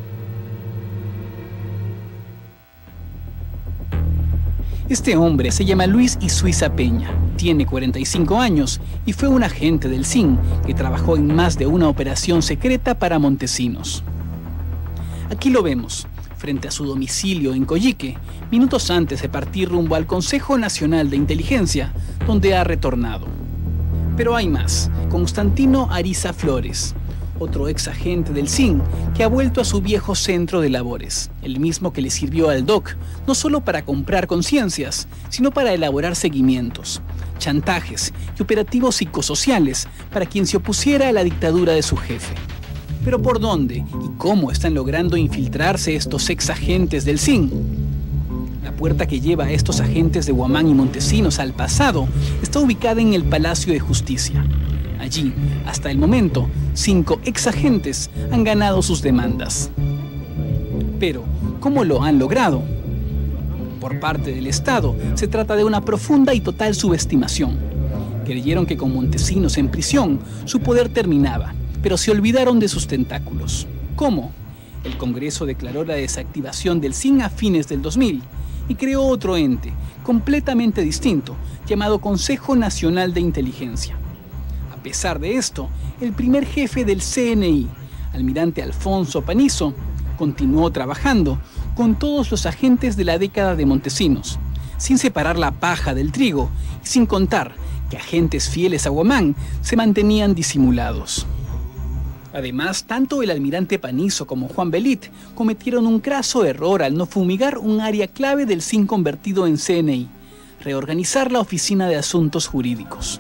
Speaker 17: Este hombre se llama Luis Isuiza Peña, tiene cuarenta y cinco años y fue un agente del C I N que trabajó en más de una operación secreta para Montesinos. Aquí lo vemos, frente a su domicilio en Coyique, minutos antes de partir rumbo al Consejo Nacional de Inteligencia, donde ha retornado. Pero hay más. Constantino Ariza Flores, otro ex agente del C I N que ha vuelto a su viejo centro de labores, el mismo que le sirvió al D O C, no solo para comprar conciencias, sino para elaborar seguimientos, chantajes y operativos psicosociales para quien se opusiera a la dictadura de su jefe. Pero ¿por dónde y cómo están logrando infiltrarse estos ex agentes del C I N? La puerta que lleva a estos agentes de Huamán y Montesinos al pasado está ubicada en el Palacio de Justicia. Allí, hasta el momento, cinco ex agentes han ganado sus demandas. Pero, ¿cómo lo han logrado? Por parte del Estado, se trata de una profunda y total subestimación. Creyeron que con Montesinos en prisión, su poder terminaba, pero se olvidaron de sus tentáculos. ¿Cómo? El Congreso declaró la desactivación del C I N a fines del dos mil y creó otro ente, completamente distinto, llamado Consejo Nacional de Inteligencia. A pesar de esto, el primer jefe del C N I, almirante Alfonso Panizo, continuó trabajando con todos los agentes de la década de Montesinos, sin separar la paja del trigo y sin contar que agentes fieles a Huamán se mantenían disimulados. Además, tanto el almirante Panizo como Juan Belit cometieron un craso error al no fumigar un área clave del C I N convertido en C N I, reorganizar la Oficina de Asuntos Jurídicos.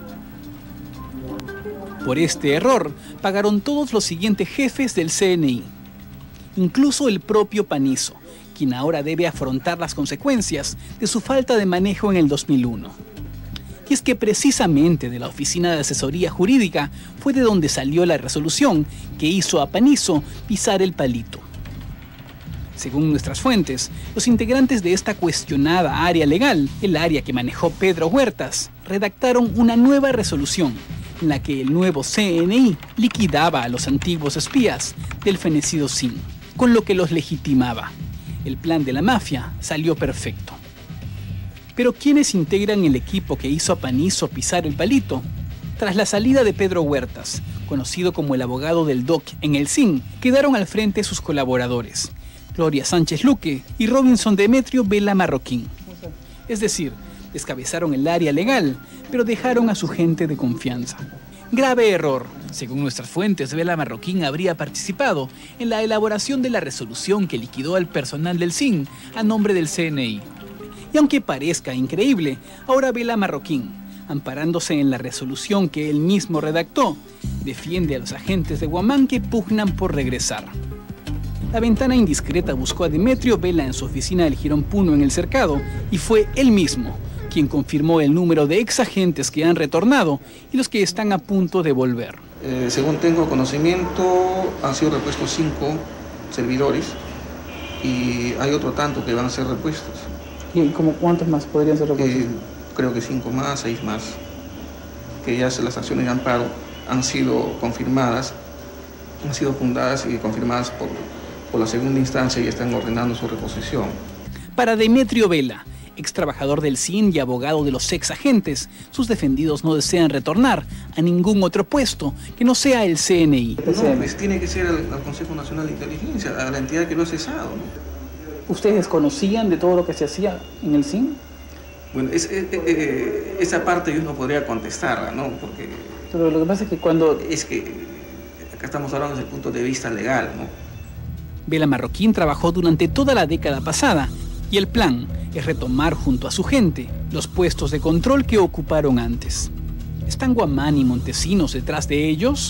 Speaker 17: Por este error, pagaron todos los siguientes jefes del C N I, incluso el propio Panizo, quien ahora debe afrontar las consecuencias de su falta de manejo en el dos mil uno. Y es que precisamente de la Oficina de Asesoría Jurídica fue de donde salió la resolución que hizo a Panizo pisar el palito. Según nuestras fuentes, los integrantes de esta cuestionada área legal, el área que manejó Pedro Huertas, redactaron una nueva resolución en la que el nuevo C N I liquidaba a los antiguos espías del fenecido C I N, con lo que los legitimaba. El plan de la mafia salió perfecto. Pero ¿quiénes integran el equipo que hizo a Panizo pisar el palito? Tras la salida de Pedro Huertas, conocido como el abogado del D O C en el C I N, quedaron al frente sus colaboradores, Gloria Sánchez Luque y Robinson Demetrio Vela Marroquín. Es decir, descabezaron el área legal, pero dejaron a su gente de confianza. Grave error. Según nuestras fuentes, Vela Marroquín habría participado en la elaboración de la resolución que liquidó al personal del C I N a nombre del C N I. Y aunque parezca increíble, ahora Vela Marroquín, amparándose en la resolución que él mismo redactó, defiende a los agentes de Huamán que pugnan por regresar. La Ventana Indiscreta buscó a Demetrio Vela en su oficina del Jirón Puno en El Cercado y fue él mismo quien confirmó el número de ex agentes que han retornado y los que están a punto de volver.
Speaker 19: Eh, según tengo conocimiento, han sido repuestos cinco servidores y hay otro tanto que van a ser repuestos.
Speaker 18: ¿Y como cuántos más podrían ser repuestos?
Speaker 19: Eh, creo que cinco más, seis más, que ya las acciones de amparo han sido confirmadas, han sido fundadas y confirmadas por, por la segunda instancia y están ordenando su reposición.
Speaker 17: Para Demetrio Vela, ex trabajador del C I N y abogado de los ex agentes, sus defendidos no desean retornar a ningún otro puesto que no sea el C N I.
Speaker 19: No, pues tiene que ser al, al Consejo Nacional de Inteligencia, a la entidad que lo ha cesado, ¿no?
Speaker 18: ¿Ustedes conocían de todo lo que se hacía en el C I N?
Speaker 19: Bueno, es, es, es, esa parte yo no podría contestarla, ¿no? Porque...
Speaker 18: Pero lo que pasa es que cuando...
Speaker 19: Es que acá estamos hablando desde el punto de vista legal, ¿no?
Speaker 17: Vela Marroquín trabajó durante toda la década pasada y el plan es retomar junto a su gente los puestos de control que ocuparon antes. ¿Están Huamán y Montesinos detrás de ellos?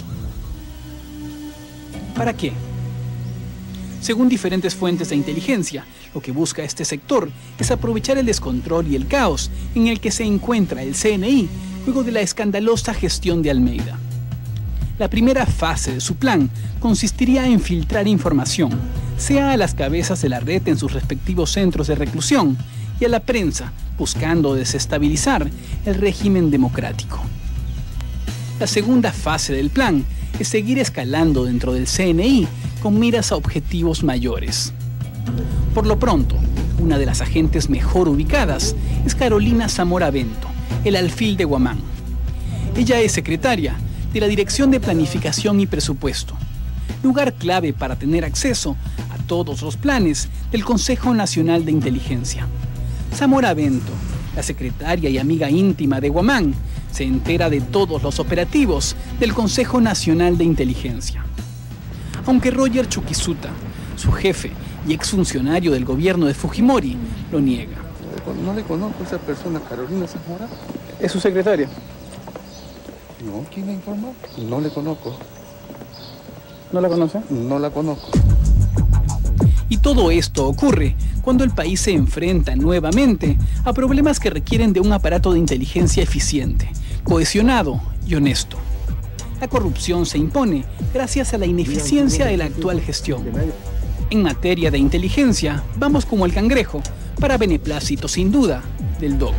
Speaker 17: ¿Para qué? Según diferentes fuentes de inteligencia, lo que busca este sector es aprovechar el descontrol y el caos en el que se encuentra el C N I luego de la escandalosa gestión de Almeida. La primera fase de su plan consistiría en filtrar información, sea a las cabezas de la red en sus respectivos centros de reclusión y a la prensa, buscando desestabilizar el régimen democrático. La segunda fase del plan es seguir escalando dentro del C N I con miras a objetivos mayores. Por lo pronto, una de las agentes mejor ubicadas es Carolina Zamora Bento, el alfil de Huamán. Ella es secretaria de la Dirección de Planificación y Presupuesto, lugar clave para tener acceso a todos los planes del Consejo Nacional de Inteligencia. Zamora Bento, la secretaria y amiga íntima de Guamán, se entera de todos los operativos del Consejo Nacional de Inteligencia. Aunque Roger Chukisuta, su jefe y exfuncionario del gobierno de Fujimori, lo niega.
Speaker 19: No le conozco a esa persona, Carolina Zamora.
Speaker 18: ¿Es su secretaria?
Speaker 19: No, ¿quién la informó? No le conozco.
Speaker 18: ¿No la conoce?
Speaker 19: No la conozco.
Speaker 17: Y todo esto ocurre cuando el país se enfrenta nuevamente a problemas que requieren de un aparato de inteligencia eficiente, cohesionado y honesto. La corrupción se impone gracias a la ineficiencia de la actual gestión. En materia de inteligencia, vamos como el cangrejo, para beneplácito sin duda del D O C.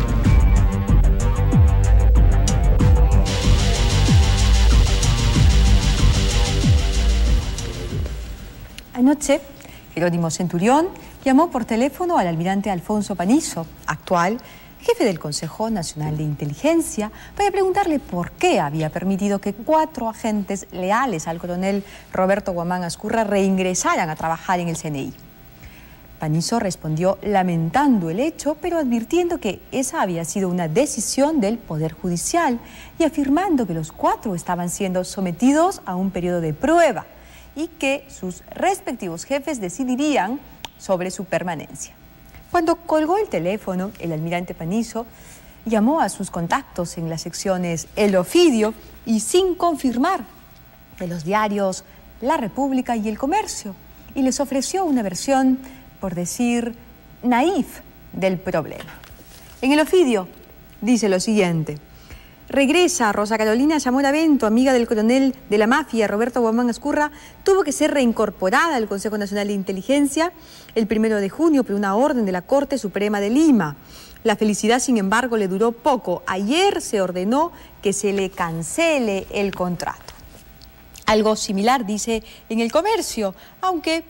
Speaker 1: Anoche, Jerónimo Centurión llamó por teléfono al almirante Alfonso Panizo, actual jefe del Consejo Nacional de Inteligencia, para preguntarle por qué había permitido que cuatro agentes leales al coronel Roberto Guamán Azcurra reingresaran a trabajar en el C N I. Panizo respondió lamentando el hecho, pero advirtiendo que esa había sido una decisión del Poder Judicial y afirmando que los cuatro estaban siendo sometidos a un periodo de prueba y que sus respectivos jefes decidirían sobre su permanencia. Cuando colgó el teléfono, el almirante Panizo llamó a sus contactos en las secciones El Ofidio y sin confirmar de los diarios La República y El Comercio, y les ofreció una versión, por decir, naif del problema. En El Ofidio dice lo siguiente: regresa Rosa Carolina Zamora Bento, amiga del coronel de la mafia Roberto Guamán Azcurra, tuvo que ser reincorporada al Consejo Nacional de Inteligencia el primero de junio por una orden de la Corte Suprema de Lima. La felicidad, sin embargo, le duró poco. Ayer se ordenó que se le cancele el contrato. Algo similar dice en El Comercio, aunque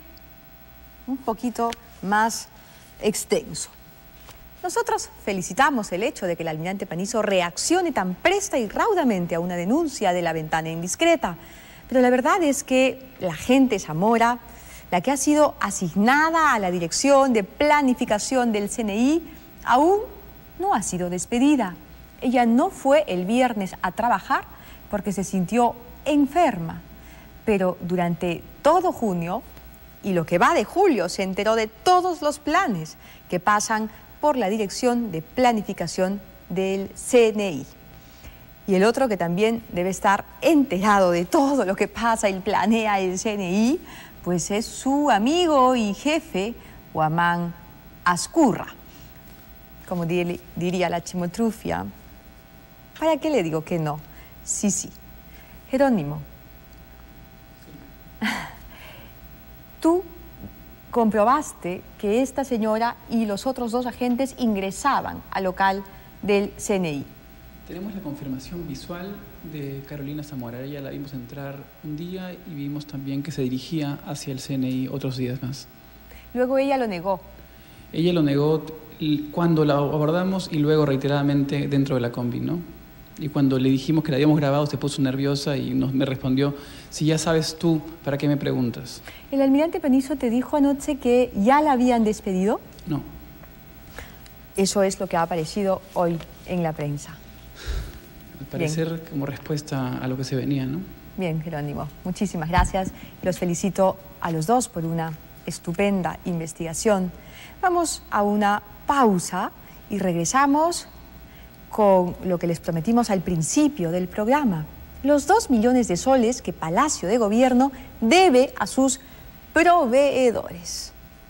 Speaker 1: un poquito más extenso. Nosotros felicitamos el hecho de que el almirante Panizo reaccione tan presta y raudamente a una denuncia de La Ventana Indiscreta, pero la verdad es que la agente Zamora, la que ha sido asignada a la dirección de planificación del C N I, aún no ha sido despedida. Ella no fue el viernes a trabajar porque se sintió enferma, pero durante todo junio y lo que va de julio se enteró de todos los planes que pasan por la Dirección de Planificación del C N I. Y el otro que también debe estar enterado de todo lo que pasa y planea el C N I, pues es su amigo y jefe, Guamán Azcurra. Como dir, diría la chimotrufia, ¿para qué le digo que no? Sí, sí. Jerónimo, tú comprobaste que esta señora y los otros dos agentes ingresaban al local del C N I.
Speaker 17: Tenemos la confirmación visual de Carolina Zamora. Ella la vimos entrar un día y vimos también que se dirigía hacia el C N I otros días más.
Speaker 1: Luego ella lo negó.
Speaker 17: Ella lo negó cuando la abordamos y luego reiteradamente dentro de la combi, ¿no? Y cuando le dijimos que la habíamos grabado se puso nerviosa y nos, me respondió: si ya sabes tú, ¿para qué me preguntas?
Speaker 1: ¿El almirante Panizo te dijo anoche que ya la habían despedido?
Speaker 17: No.
Speaker 1: Eso es lo que ha aparecido hoy en la prensa.
Speaker 17: Al parecer, bien, como respuesta a lo que se venía, ¿no?
Speaker 1: Bien, Jerónimo, muchísimas gracias. Los felicito a los dos por una estupenda investigación. Vamos a una pausa y regresamos con lo que les prometimos al principio del programa: los dos millones de soles que Palacio de Gobierno debe a sus proveedores.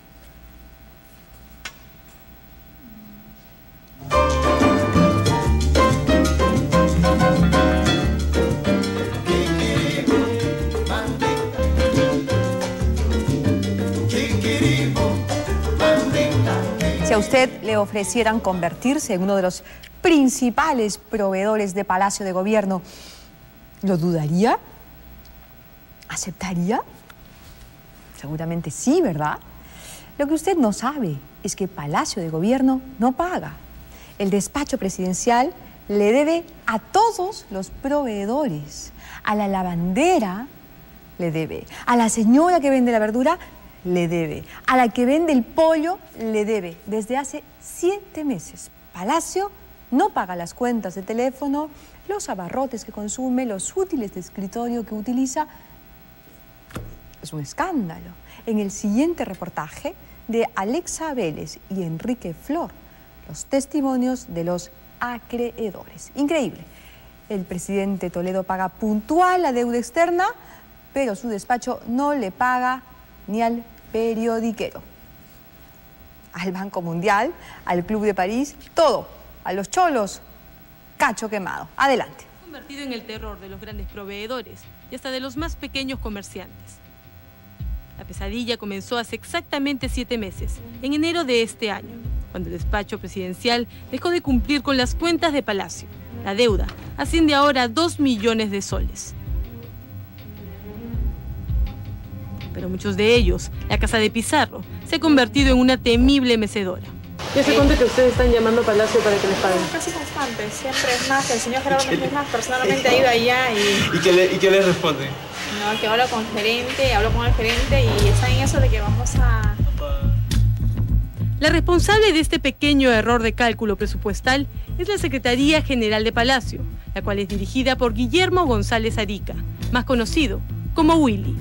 Speaker 1: Si a usted le ofrecieran convertirse en uno de los principales proveedores de Palacio de Gobierno, ¿lo dudaría? ¿Aceptaría? Seguramente sí, ¿verdad? Lo que usted no sabe es que Palacio de Gobierno no paga. El despacho presidencial le debe a todos los proveedores. A la lavandera le debe, a la señora que vende la verdura le debe. A la que vende el pollo le debe desde hace siete meses. Palacio no paga las cuentas de teléfono, los abarrotes que consume, los útiles de escritorio que utiliza. Es un escándalo. En el siguiente reportaje de Alexa Vélez y Enrique Flor, los testimonios de los acreedores. Increíble. El presidente Toledo paga puntual la deuda externa, pero su despacho no le paga ni al periodiquero, al Banco Mundial, al Club de París, todo. A los cholos, cacho quemado. Adelante.
Speaker 20: Convertido en el terror de los grandes proveedores y hasta de los más pequeños comerciantes. La pesadilla comenzó hace exactamente siete meses, en enero de este año, cuando el despacho presidencial dejó de cumplir con las cuentas de Palacio. La deuda asciende ahora a dos millones de soles. Pero muchos de ellos, la casa de Pizarro, se ha convertido en una temible mecedora.
Speaker 21: ¿Y hace cuánto que ustedes están llamando a Palacio para que les paguen?
Speaker 22: Casi constante, siempre es más. El señor Gerardo es más, personalmente ha ido allá y...
Speaker 21: ¿Y qué le, y qué les responde?
Speaker 22: No, que hablo con el gerente, hablo con el gerente y está en eso de que vamos a...
Speaker 20: La responsable de este pequeño error de cálculo presupuestal es la Secretaría General de Palacio, la cual es dirigida por Guillermo González Arica, más conocido como Willy.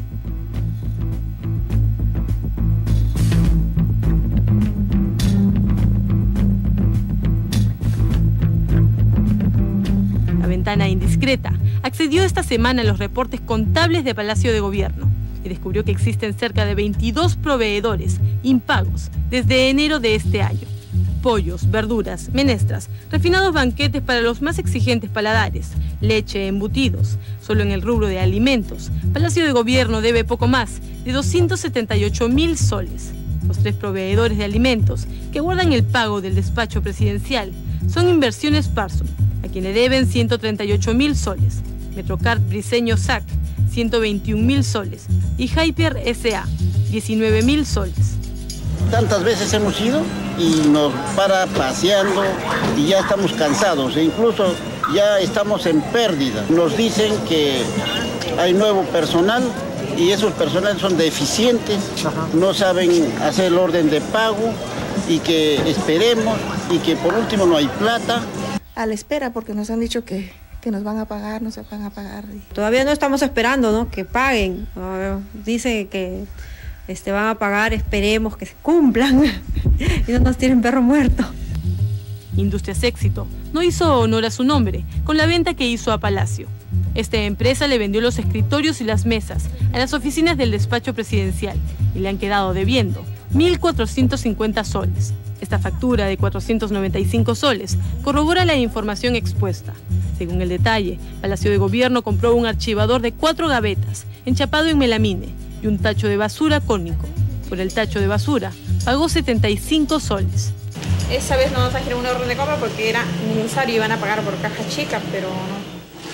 Speaker 20: La Ventana Indiscreta accedió esta semana a los reportes contables de Palacio de Gobierno y descubrió que existen cerca de veintidós proveedores impagos desde enero de este año. Pollos, verduras, menestras, refinados banquetes para los más exigentes paladares, leche, embutidos. Solo en el rubro de alimentos, Palacio de Gobierno debe poco más de doscientos setenta y ocho mil soles. Los tres proveedores de alimentos que guardan el pago del despacho presidencial son Inversiones Parson, a quien le deben ciento treinta y ocho mil soles, Metrocard Briceño S A C, ciento veintiún mil soles, y Hyper S A, diecinueve mil soles.
Speaker 23: Tantas veces hemos ido y nos para paseando y ya estamos cansados e incluso ya estamos en pérdida. Nos dicen que hay nuevo personal y esos personales son deficientes, no saben hacer el orden de pago y que esperemos y que por último no hay plata.
Speaker 22: A la espera porque nos han dicho que, que nos van a pagar, nos van a pagar.
Speaker 24: Todavía no estamos esperando, ¿no?, que paguen. Dicen que este, van a pagar, esperemos que se cumplan y no nos tiren perro muerto.
Speaker 20: Industrias Éxito no hizo honor a su nombre con la venta que hizo a Palacio. Esta empresa le vendió los escritorios y las mesas a las oficinas del despacho presidencial y le han quedado debiendo mil cuatrocientos cincuenta soles. Esta factura de cuatrocientos noventa y cinco soles corrobora la información expuesta. Según el detalle, Palacio de Gobierno compró un archivador de cuatro gavetas, enchapado en melamine, y un tacho de basura cónico. Por el tacho de basura, pagó setenta y cinco soles.
Speaker 22: Esa vez no nos trajeron una orden de compra porque era necesario, iban a pagar por caja chica, pero no.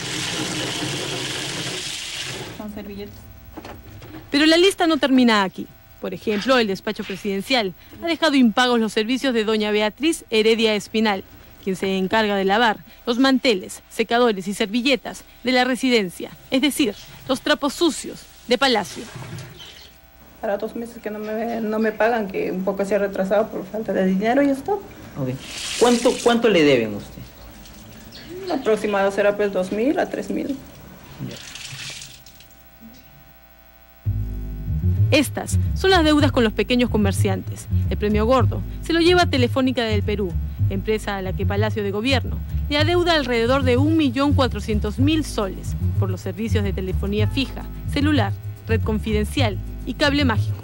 Speaker 22: Son servilletas.
Speaker 20: Pero la lista no termina aquí. Por ejemplo, el despacho presidencial ha dejado impagos los servicios de doña Beatriz Heredia Espinal, quien se encarga de lavar los manteles, secadores y servilletas de la residencia, es decir, los trapos sucios de Palacio.
Speaker 22: Para dos meses que no me, no me pagan, que un poco se ha retrasado por falta de dinero y esto.
Speaker 25: Okay. ¿Cuánto, ¿Cuánto le deben usted?
Speaker 22: Aproximado será pues dos mil a tres mil.
Speaker 20: Estas son las deudas con los pequeños comerciantes. El premio gordo se lo lleva Telefónica del Perú, empresa a la que Palacio de Gobierno le adeuda alrededor de un millón cuatrocientos mil soles por los servicios de telefonía fija, celular, red confidencial y cable mágico.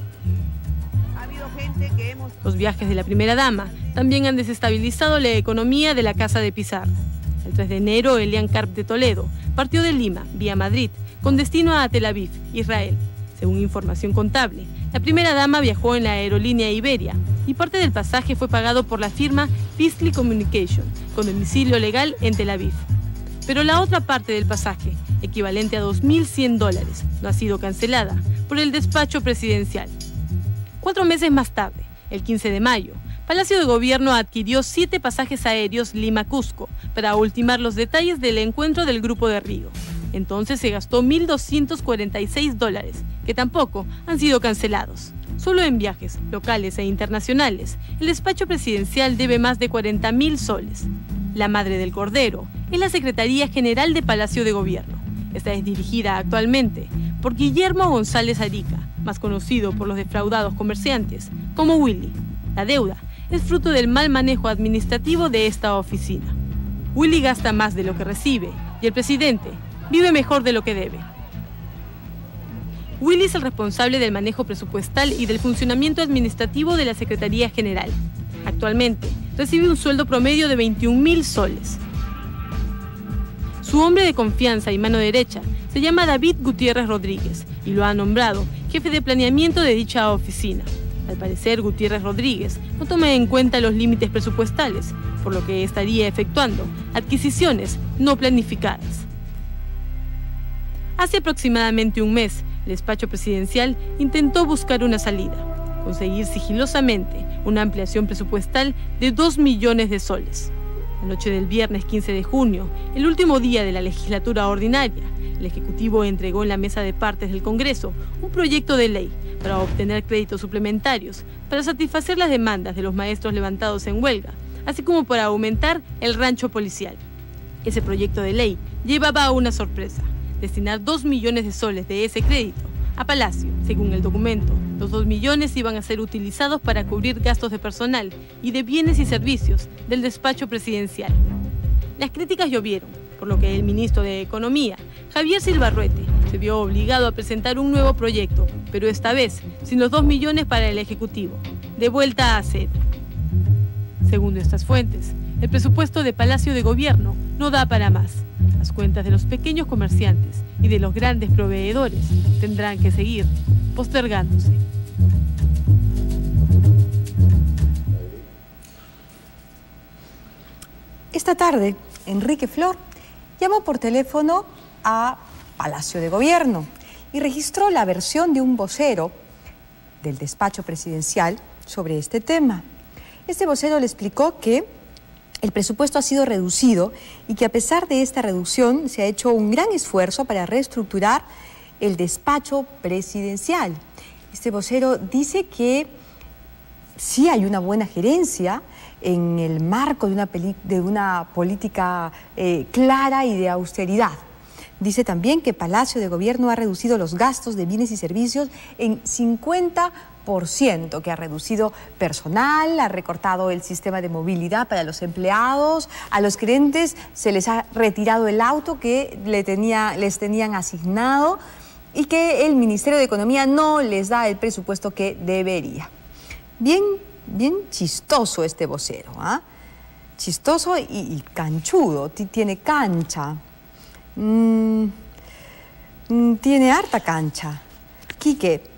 Speaker 20: Los viajes de la primera dama también han desestabilizado la economía de la casa de Pizarro. El tres de enero, Elian Karp de Toledo partió de Lima, vía Madrid, con destino a Tel Aviv, Israel. Según información contable, la primera dama viajó en la aerolínea Iberia y parte del pasaje fue pagado por la firma Beasley Communication, con domicilio legal en Tel Aviv. Pero la otra parte del pasaje, equivalente a dos mil cien dólares, no ha sido cancelada por el despacho presidencial. Cuatro meses más tarde, el quince de mayo, Palacio de Gobierno adquirió siete pasajes aéreos Lima-Cusco para ultimar los detalles del encuentro del Grupo de Río. Entonces se gastó mil doscientos cuarenta y seis dólares, que tampoco han sido cancelados. Solo en viajes locales e internacionales, el despacho presidencial debe más de cuarenta mil soles. La madre del cordero es la Secretaría General de Palacio de Gobierno. Esta es dirigida actualmente por Guillermo González Arica, más conocido por los defraudados comerciantes como Willy. La deuda es fruto del mal manejo administrativo de esta oficina. Willy gasta más de lo que recibe y el presidente vive mejor de lo que debe. Willy es el responsable del manejo presupuestal y del funcionamiento administrativo de la Secretaría General. Actualmente recibe un sueldo promedio de veintiún mil soles. Su hombre de confianza y mano derecha se llama David Gutiérrez Rodríguez y lo ha nombrado jefe de planeamiento de dicha oficina. Al parecer, Gutiérrez Rodríguez no toma en cuenta los límites presupuestales, por lo que estaría efectuando adquisiciones no planificadas. Hace aproximadamente un mes, el despacho presidencial intentó buscar una salida, conseguir sigilosamente una ampliación presupuestal de dos millones de soles. La noche del viernes quince de junio, el último día de la legislatura ordinaria, el Ejecutivo entregó en la mesa de partes del Congreso un proyecto de ley para obtener créditos suplementarios para satisfacer las demandas de los maestros levantados en huelga, así como para aumentar el rancho policial. Ese proyecto de ley llevaba a una sorpresa: destinar dos millones de soles de ese crédito a Palacio. Según el documento, los dos millones iban a ser utilizados para cubrir gastos de personal y de bienes y servicios del despacho presidencial. Las críticas llovieron, por lo que el ministro de Economía, Javier Silva Arruete, se vio obligado a presentar un nuevo proyecto, pero esta vez sin los dos millones para el Ejecutivo, de vuelta a cero. Según estas fuentes, el presupuesto de Palacio de Gobierno no da para más. Las cuentas de los pequeños comerciantes y de los grandes proveedores tendrán que seguir postergándose.
Speaker 1: Esta tarde, Enrique Flor llamó por teléfono a Palacio de Gobierno y registró la versión de un vocero del despacho presidencial sobre este tema. Este vocero le explicó que el presupuesto ha sido reducido y que a pesar de esta reducción se ha hecho un gran esfuerzo para reestructurar el despacho presidencial. Este vocero dice que sí hay una buena gerencia en el marco de una, de una política eh, clara y de austeridad. Dice también que Palacio de Gobierno ha reducido los gastos de bienes y servicios en cincuenta por ciento, que ha reducido personal, ha recortado el sistema de movilidad para los empleados, a los gerentes se les ha retirado el auto que le tenía, les tenían asignado y que el Ministerio de Economía no les da el presupuesto que debería. Bien, bien chistoso este vocero, ¿ah? ¿eh? Chistoso y, y canchudo, tiene cancha. Mm, tiene harta cancha. Quique,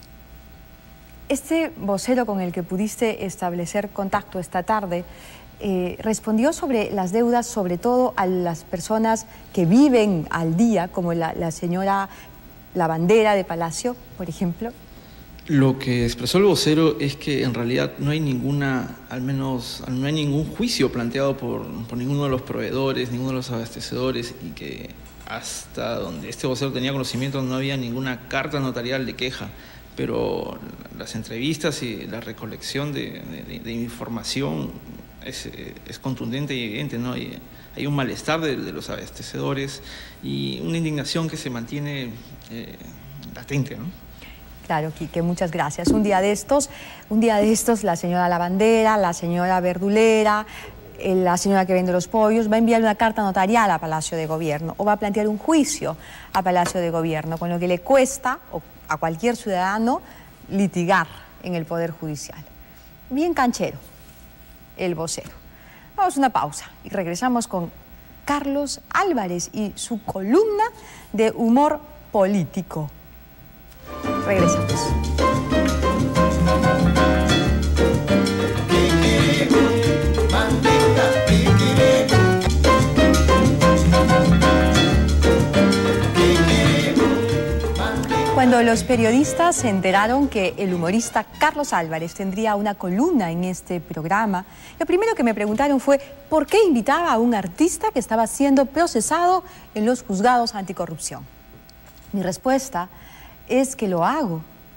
Speaker 1: este vocero con el que pudiste establecer contacto esta tarde eh, respondió sobre las deudas, sobre todo a las personas que viven al día, como la, la señora Lavandera de Palacio, por ejemplo.
Speaker 19: Lo que expresó el vocero es que en realidad no hay ninguna, al menos no hay ningún juicio planteado por, por ninguno de los proveedores, ninguno de los abastecedores, y que hasta donde este vocero tenía conocimiento no había ninguna carta notarial de queja. Pero las entrevistas y la recolección de, de, de información es, es contundente y evidente, ¿no? Hay, hay un malestar de, de los abastecedores y una indignación que se mantiene eh, latente, ¿no?
Speaker 1: Claro, Quique, muchas gracias. Un día de estos, un día de estos, la señora Lavandera, la señora Verdulera, eh, la señora que vende los pollos, va a enviar una carta notarial a Palacio de Gobierno o va a plantear un juicio a Palacio de Gobierno, con lo que le cuesta o a cualquier ciudadano litigar en el Poder Judicial. Bien canchero, el vocero. Vamos a una pausa y regresamos con Carlos Álvarez y su columna de humor político. Regresamos. Cuando los periodistas se enteraron que el humorista Carlos Álvarez tendría una columna en este programa, lo primero que me preguntaron fue ¿por qué invitaba a un artista que estaba siendo procesado en los juzgados anticorrupción? Mi respuesta es que lo hago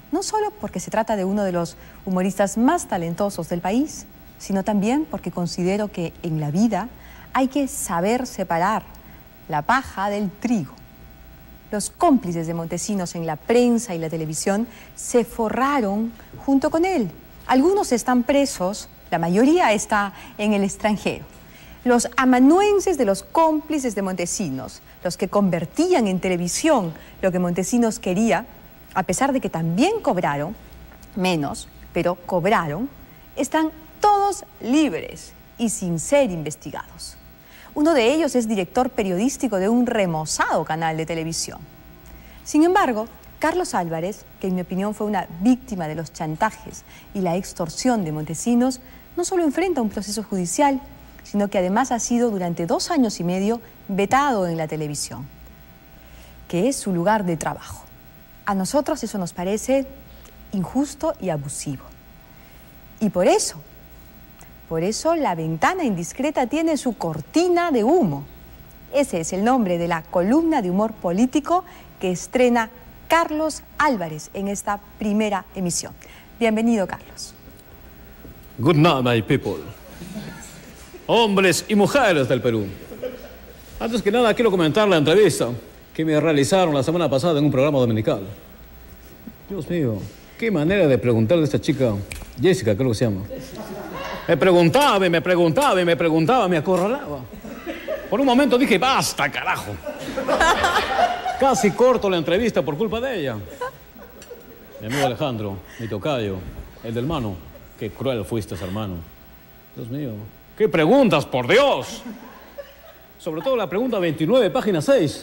Speaker 1: no solo porque se trata de uno de los humoristas más talentosos del país, sino también porque considero que en la vida hay que saber separar la paja del trigo. Los cómplices de Montesinos en la prensa y la televisión se forraron junto con él. Algunos están presos, la mayoría está en el extranjero. Los amanuenses de los cómplices de Montesinos, los que convertían en televisión lo que Montesinos quería, a pesar de que también cobraron, menos, pero cobraron, están todos libres y sin ser investigados. Uno de ellos es director periodístico de un remozado canal de televisión. Sin embargo, Carlos Álvarez, que en mi opinión fue una víctima de los chantajes y la extorsión de Montesinos, no solo enfrenta un proceso judicial, sino que además ha sido durante dos años y medio vetado en la televisión, que es su lugar de trabajo. A nosotros eso nos parece injusto y abusivo. Y por eso, por eso La Ventana Indiscreta tiene su cortina de humo. Ese es el nombre de la columna de humor político que estrena Carlos Álvarez en esta primera emisión. Bienvenido, Carlos.
Speaker 3: Good night, my people. Hombres y mujeres del Perú. Antes que nada, quiero comentar la entrevista que me realizaron la semana pasada en un programa dominical. Dios mío, qué manera de preguntarle a esta chica, Jessica, creo que se llama. Me preguntaba y me preguntaba y me preguntaba, me acorralaba. Por un momento dije, basta, carajo. Casi corto la entrevista por culpa de ella. Mi amigo Alejandro, mi tocayo, el del mano. Qué cruel fuiste, hermano. Dios mío, qué preguntas, por Dios. Sobre todo la pregunta veintinueve, página seis.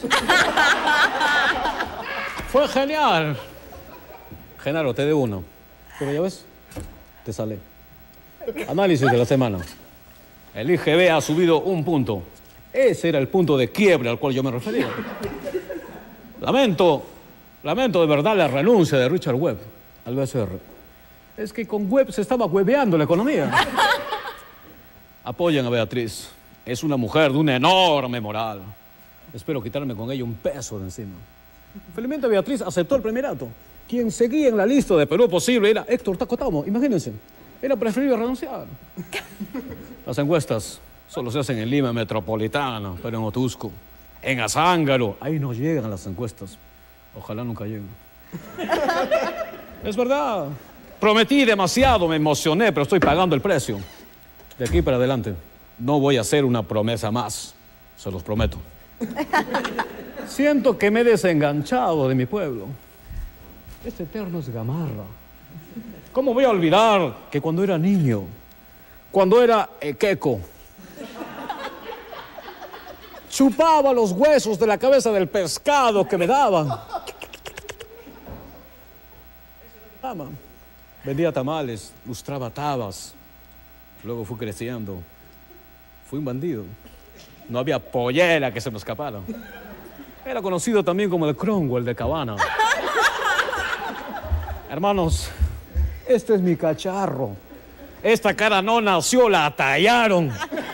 Speaker 3: Fue genial. Genaro, te dé uno. Pero ya ves, te sale. Análisis de la semana. El I G B ha subido un punto. Ese era el punto de quiebre al cual yo me refería. Lamento, lamento de verdad la renuncia de Richard Webb al B C R. Es que con Webb se estaba hueveando la economía. Apoyen a Beatriz. Es una mujer de una enorme moral. Espero quitarme con ella un peso de encima. Felizmente Beatriz aceptó el primerato. Quien seguía en la lista de Perú posible era Héctor Tacotamo. Imagínense. Era preferible renunciar. Las encuestas solo se hacen en Lima Metropolitana, pero en Otusco, en Azángaro, ahí no llegan las encuestas. Ojalá nunca lleguen. Es verdad. Prometí demasiado, me emocioné, pero estoy pagando el precio. De aquí para adelante, no voy a hacer una promesa más. Se los prometo. Siento que me he desenganchado de mi pueblo. Este eterno es Gamarra. ¿Cómo voy a olvidar que cuando era niño, cuando era equeco, chupaba los huesos de la cabeza del pescado que me daban? Vendía tamales, lustraba tabas. Luego fui creciendo. Fui un bandido. No había pollera que se me escapara. Era conocido también como el Cromwell de Cabana. Hermanos, este es mi cacharro. Esta cara no nació, la tallaron.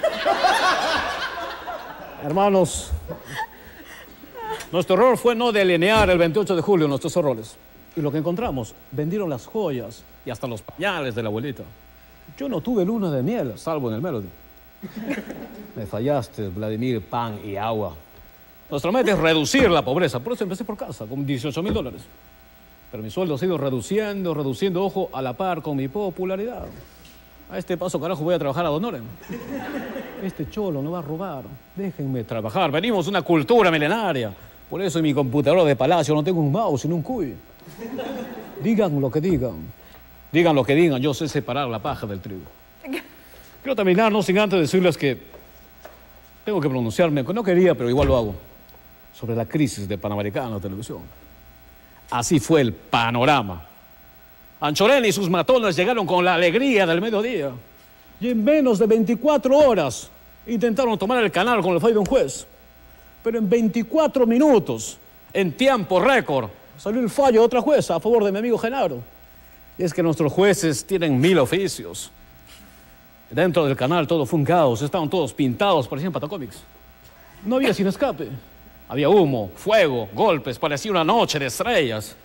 Speaker 3: Hermanos, nuestro error fue no delinear el veintiocho de julio nuestros errores. Y lo que encontramos, vendieron las joyas y hasta los pañales de la abuelita. Yo no tuve luna de miel, salvo en el Melody. Me fallaste, Vladimir, pan y agua. Nuestra meta es reducir la pobreza. Por eso empecé por casa, con dieciocho mil dólares. Pero mi sueldo ha ido reduciendo, reduciendo, ojo, a la par con mi popularidad. A este paso, carajo, voy a trabajar a Donoren. Este cholo no va a robar. Déjenme trabajar. Venimos de una cultura milenaria. Por eso en mi computadora de palacio no tengo un mouse, sino un cuy. Digan lo que digan. Digan lo que digan. Yo sé separar la paja del trigo. Quiero terminar, no sin antes decirles que tengo que pronunciarme, que no quería, pero igual lo hago, sobre la crisis de Panamericana Televisión. Así fue el panorama. Anchorena y sus matones llegaron con la alegría del mediodía y en menos de veinticuatro horas intentaron tomar el canal con el fallo de un juez. Pero en veinticuatro minutos, en tiempo récord, salió el fallo de otra jueza a favor de mi amigo Genaro. Y es que nuestros jueces tienen mil oficios. Dentro del canal todo fue un caos, estaban todos pintados, parecían patacómics. No había sin escape. Había humo, fuego, golpes, parecía una noche de estrellas.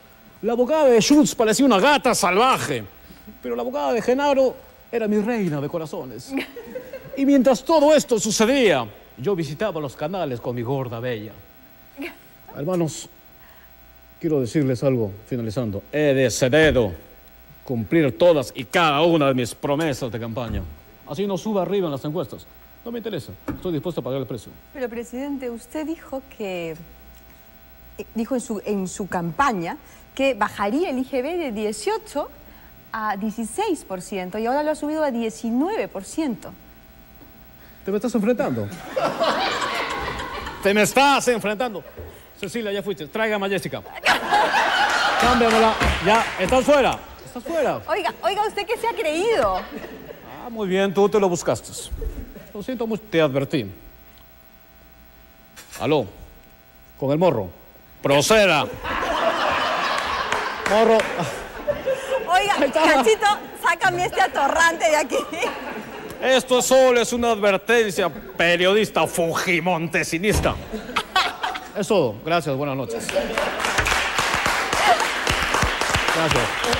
Speaker 3: La abogada de Schultz parecía una gata salvaje, pero la abogada de Genaro era mi reina de corazones. Y mientras todo esto sucedía, yo visitaba los canales con mi gorda bella. Hermanos, quiero decirles algo, finalizando. He decidido cumplir todas y cada una de mis promesas de campaña. Así no suba arriba en las encuestas. No me interesa. Estoy dispuesto a pagar el precio.
Speaker 1: Pero, presidente, usted dijo que... Dijo en su, en su campaña que bajaría el I G B de dieciocho a dieciséis por ciento y ahora lo ha subido a diecinueve por ciento.
Speaker 3: ¿Te me estás enfrentando? ¡Te me estás enfrentando! Cecilia, ya fuiste. Tráigame a Jessica. Cámbiamela. Ya, estás fuera. Estás fuera.
Speaker 1: Oiga, oiga, ¿usted qué se ha creído?
Speaker 3: Ah, muy bien, tú te lo buscaste. Lo siento mucho, te advertí. Aló, con el morro. Proceda. Morro.
Speaker 1: Oiga, Cachito, sácame este atorrante de aquí.
Speaker 3: Esto solo es una advertencia, periodista fujimontesinista. Es todo. Gracias, buenas noches. Gracias.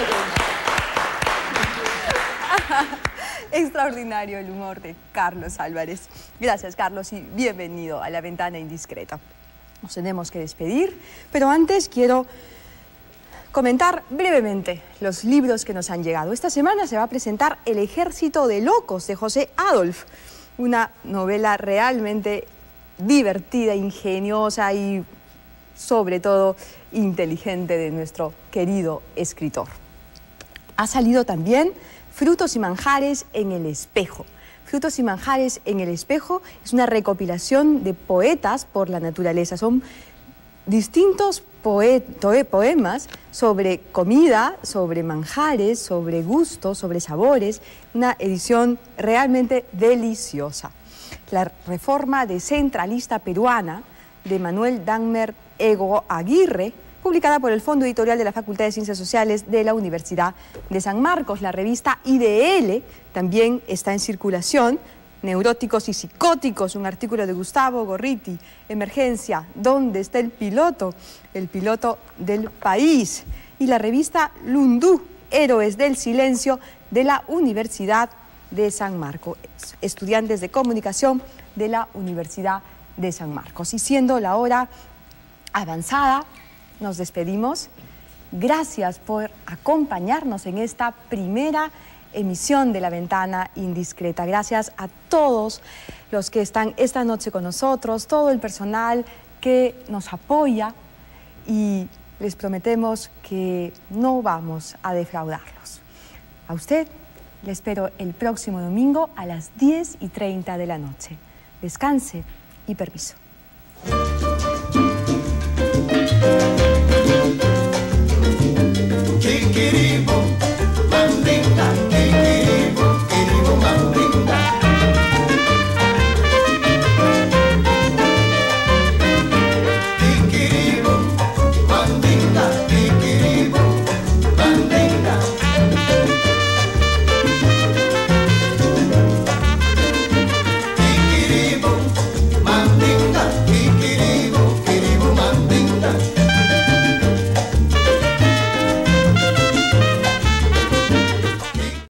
Speaker 1: Extraordinario el humor de Carlos Álvarez. Gracias, Carlos, y bienvenido a La Ventana Indiscreta. Nos tenemos que despedir, pero antes quiero comentar brevemente los libros que nos han llegado. Esta semana se va a presentar El Ejército de Locos, de José Adolf, una novela realmente divertida, ingeniosa y, sobre todo, inteligente de nuestro querido escritor. Ha salido también Frutos y Manjares en el Espejo. Frutos y Manjares en el Espejo es una recopilación de poetas por la naturaleza. Son distintos poemas sobre comida, sobre manjares, sobre gustos, sobre sabores. Una edición realmente deliciosa. La Reforma Descentralista Peruana, de Manuel Dahmer Ego Aguirre, publicada por el Fondo Editorial de la Facultad de Ciencias Sociales de la Universidad de San Marcos. La revista I D L también está en circulación. Neuróticos y psicóticos, un artículo de Gustavo Gorriti. Emergencia, ¿dónde está el piloto? El piloto del país. Y la revista Lundú, Héroes del Silencio, de la Universidad de San Marcos. Estudiantes de comunicación de la Universidad de San Marcos. Y siendo la hora avanzada, nos despedimos. Gracias por acompañarnos en esta primera emisión de La Ventana Indiscreta. Gracias a todos los que están esta noche con nosotros, todo el personal que nos apoya, y les prometemos que no vamos a defraudarlos. A usted le espero el próximo domingo a las diez y treinta de la noche. Descanse y permiso.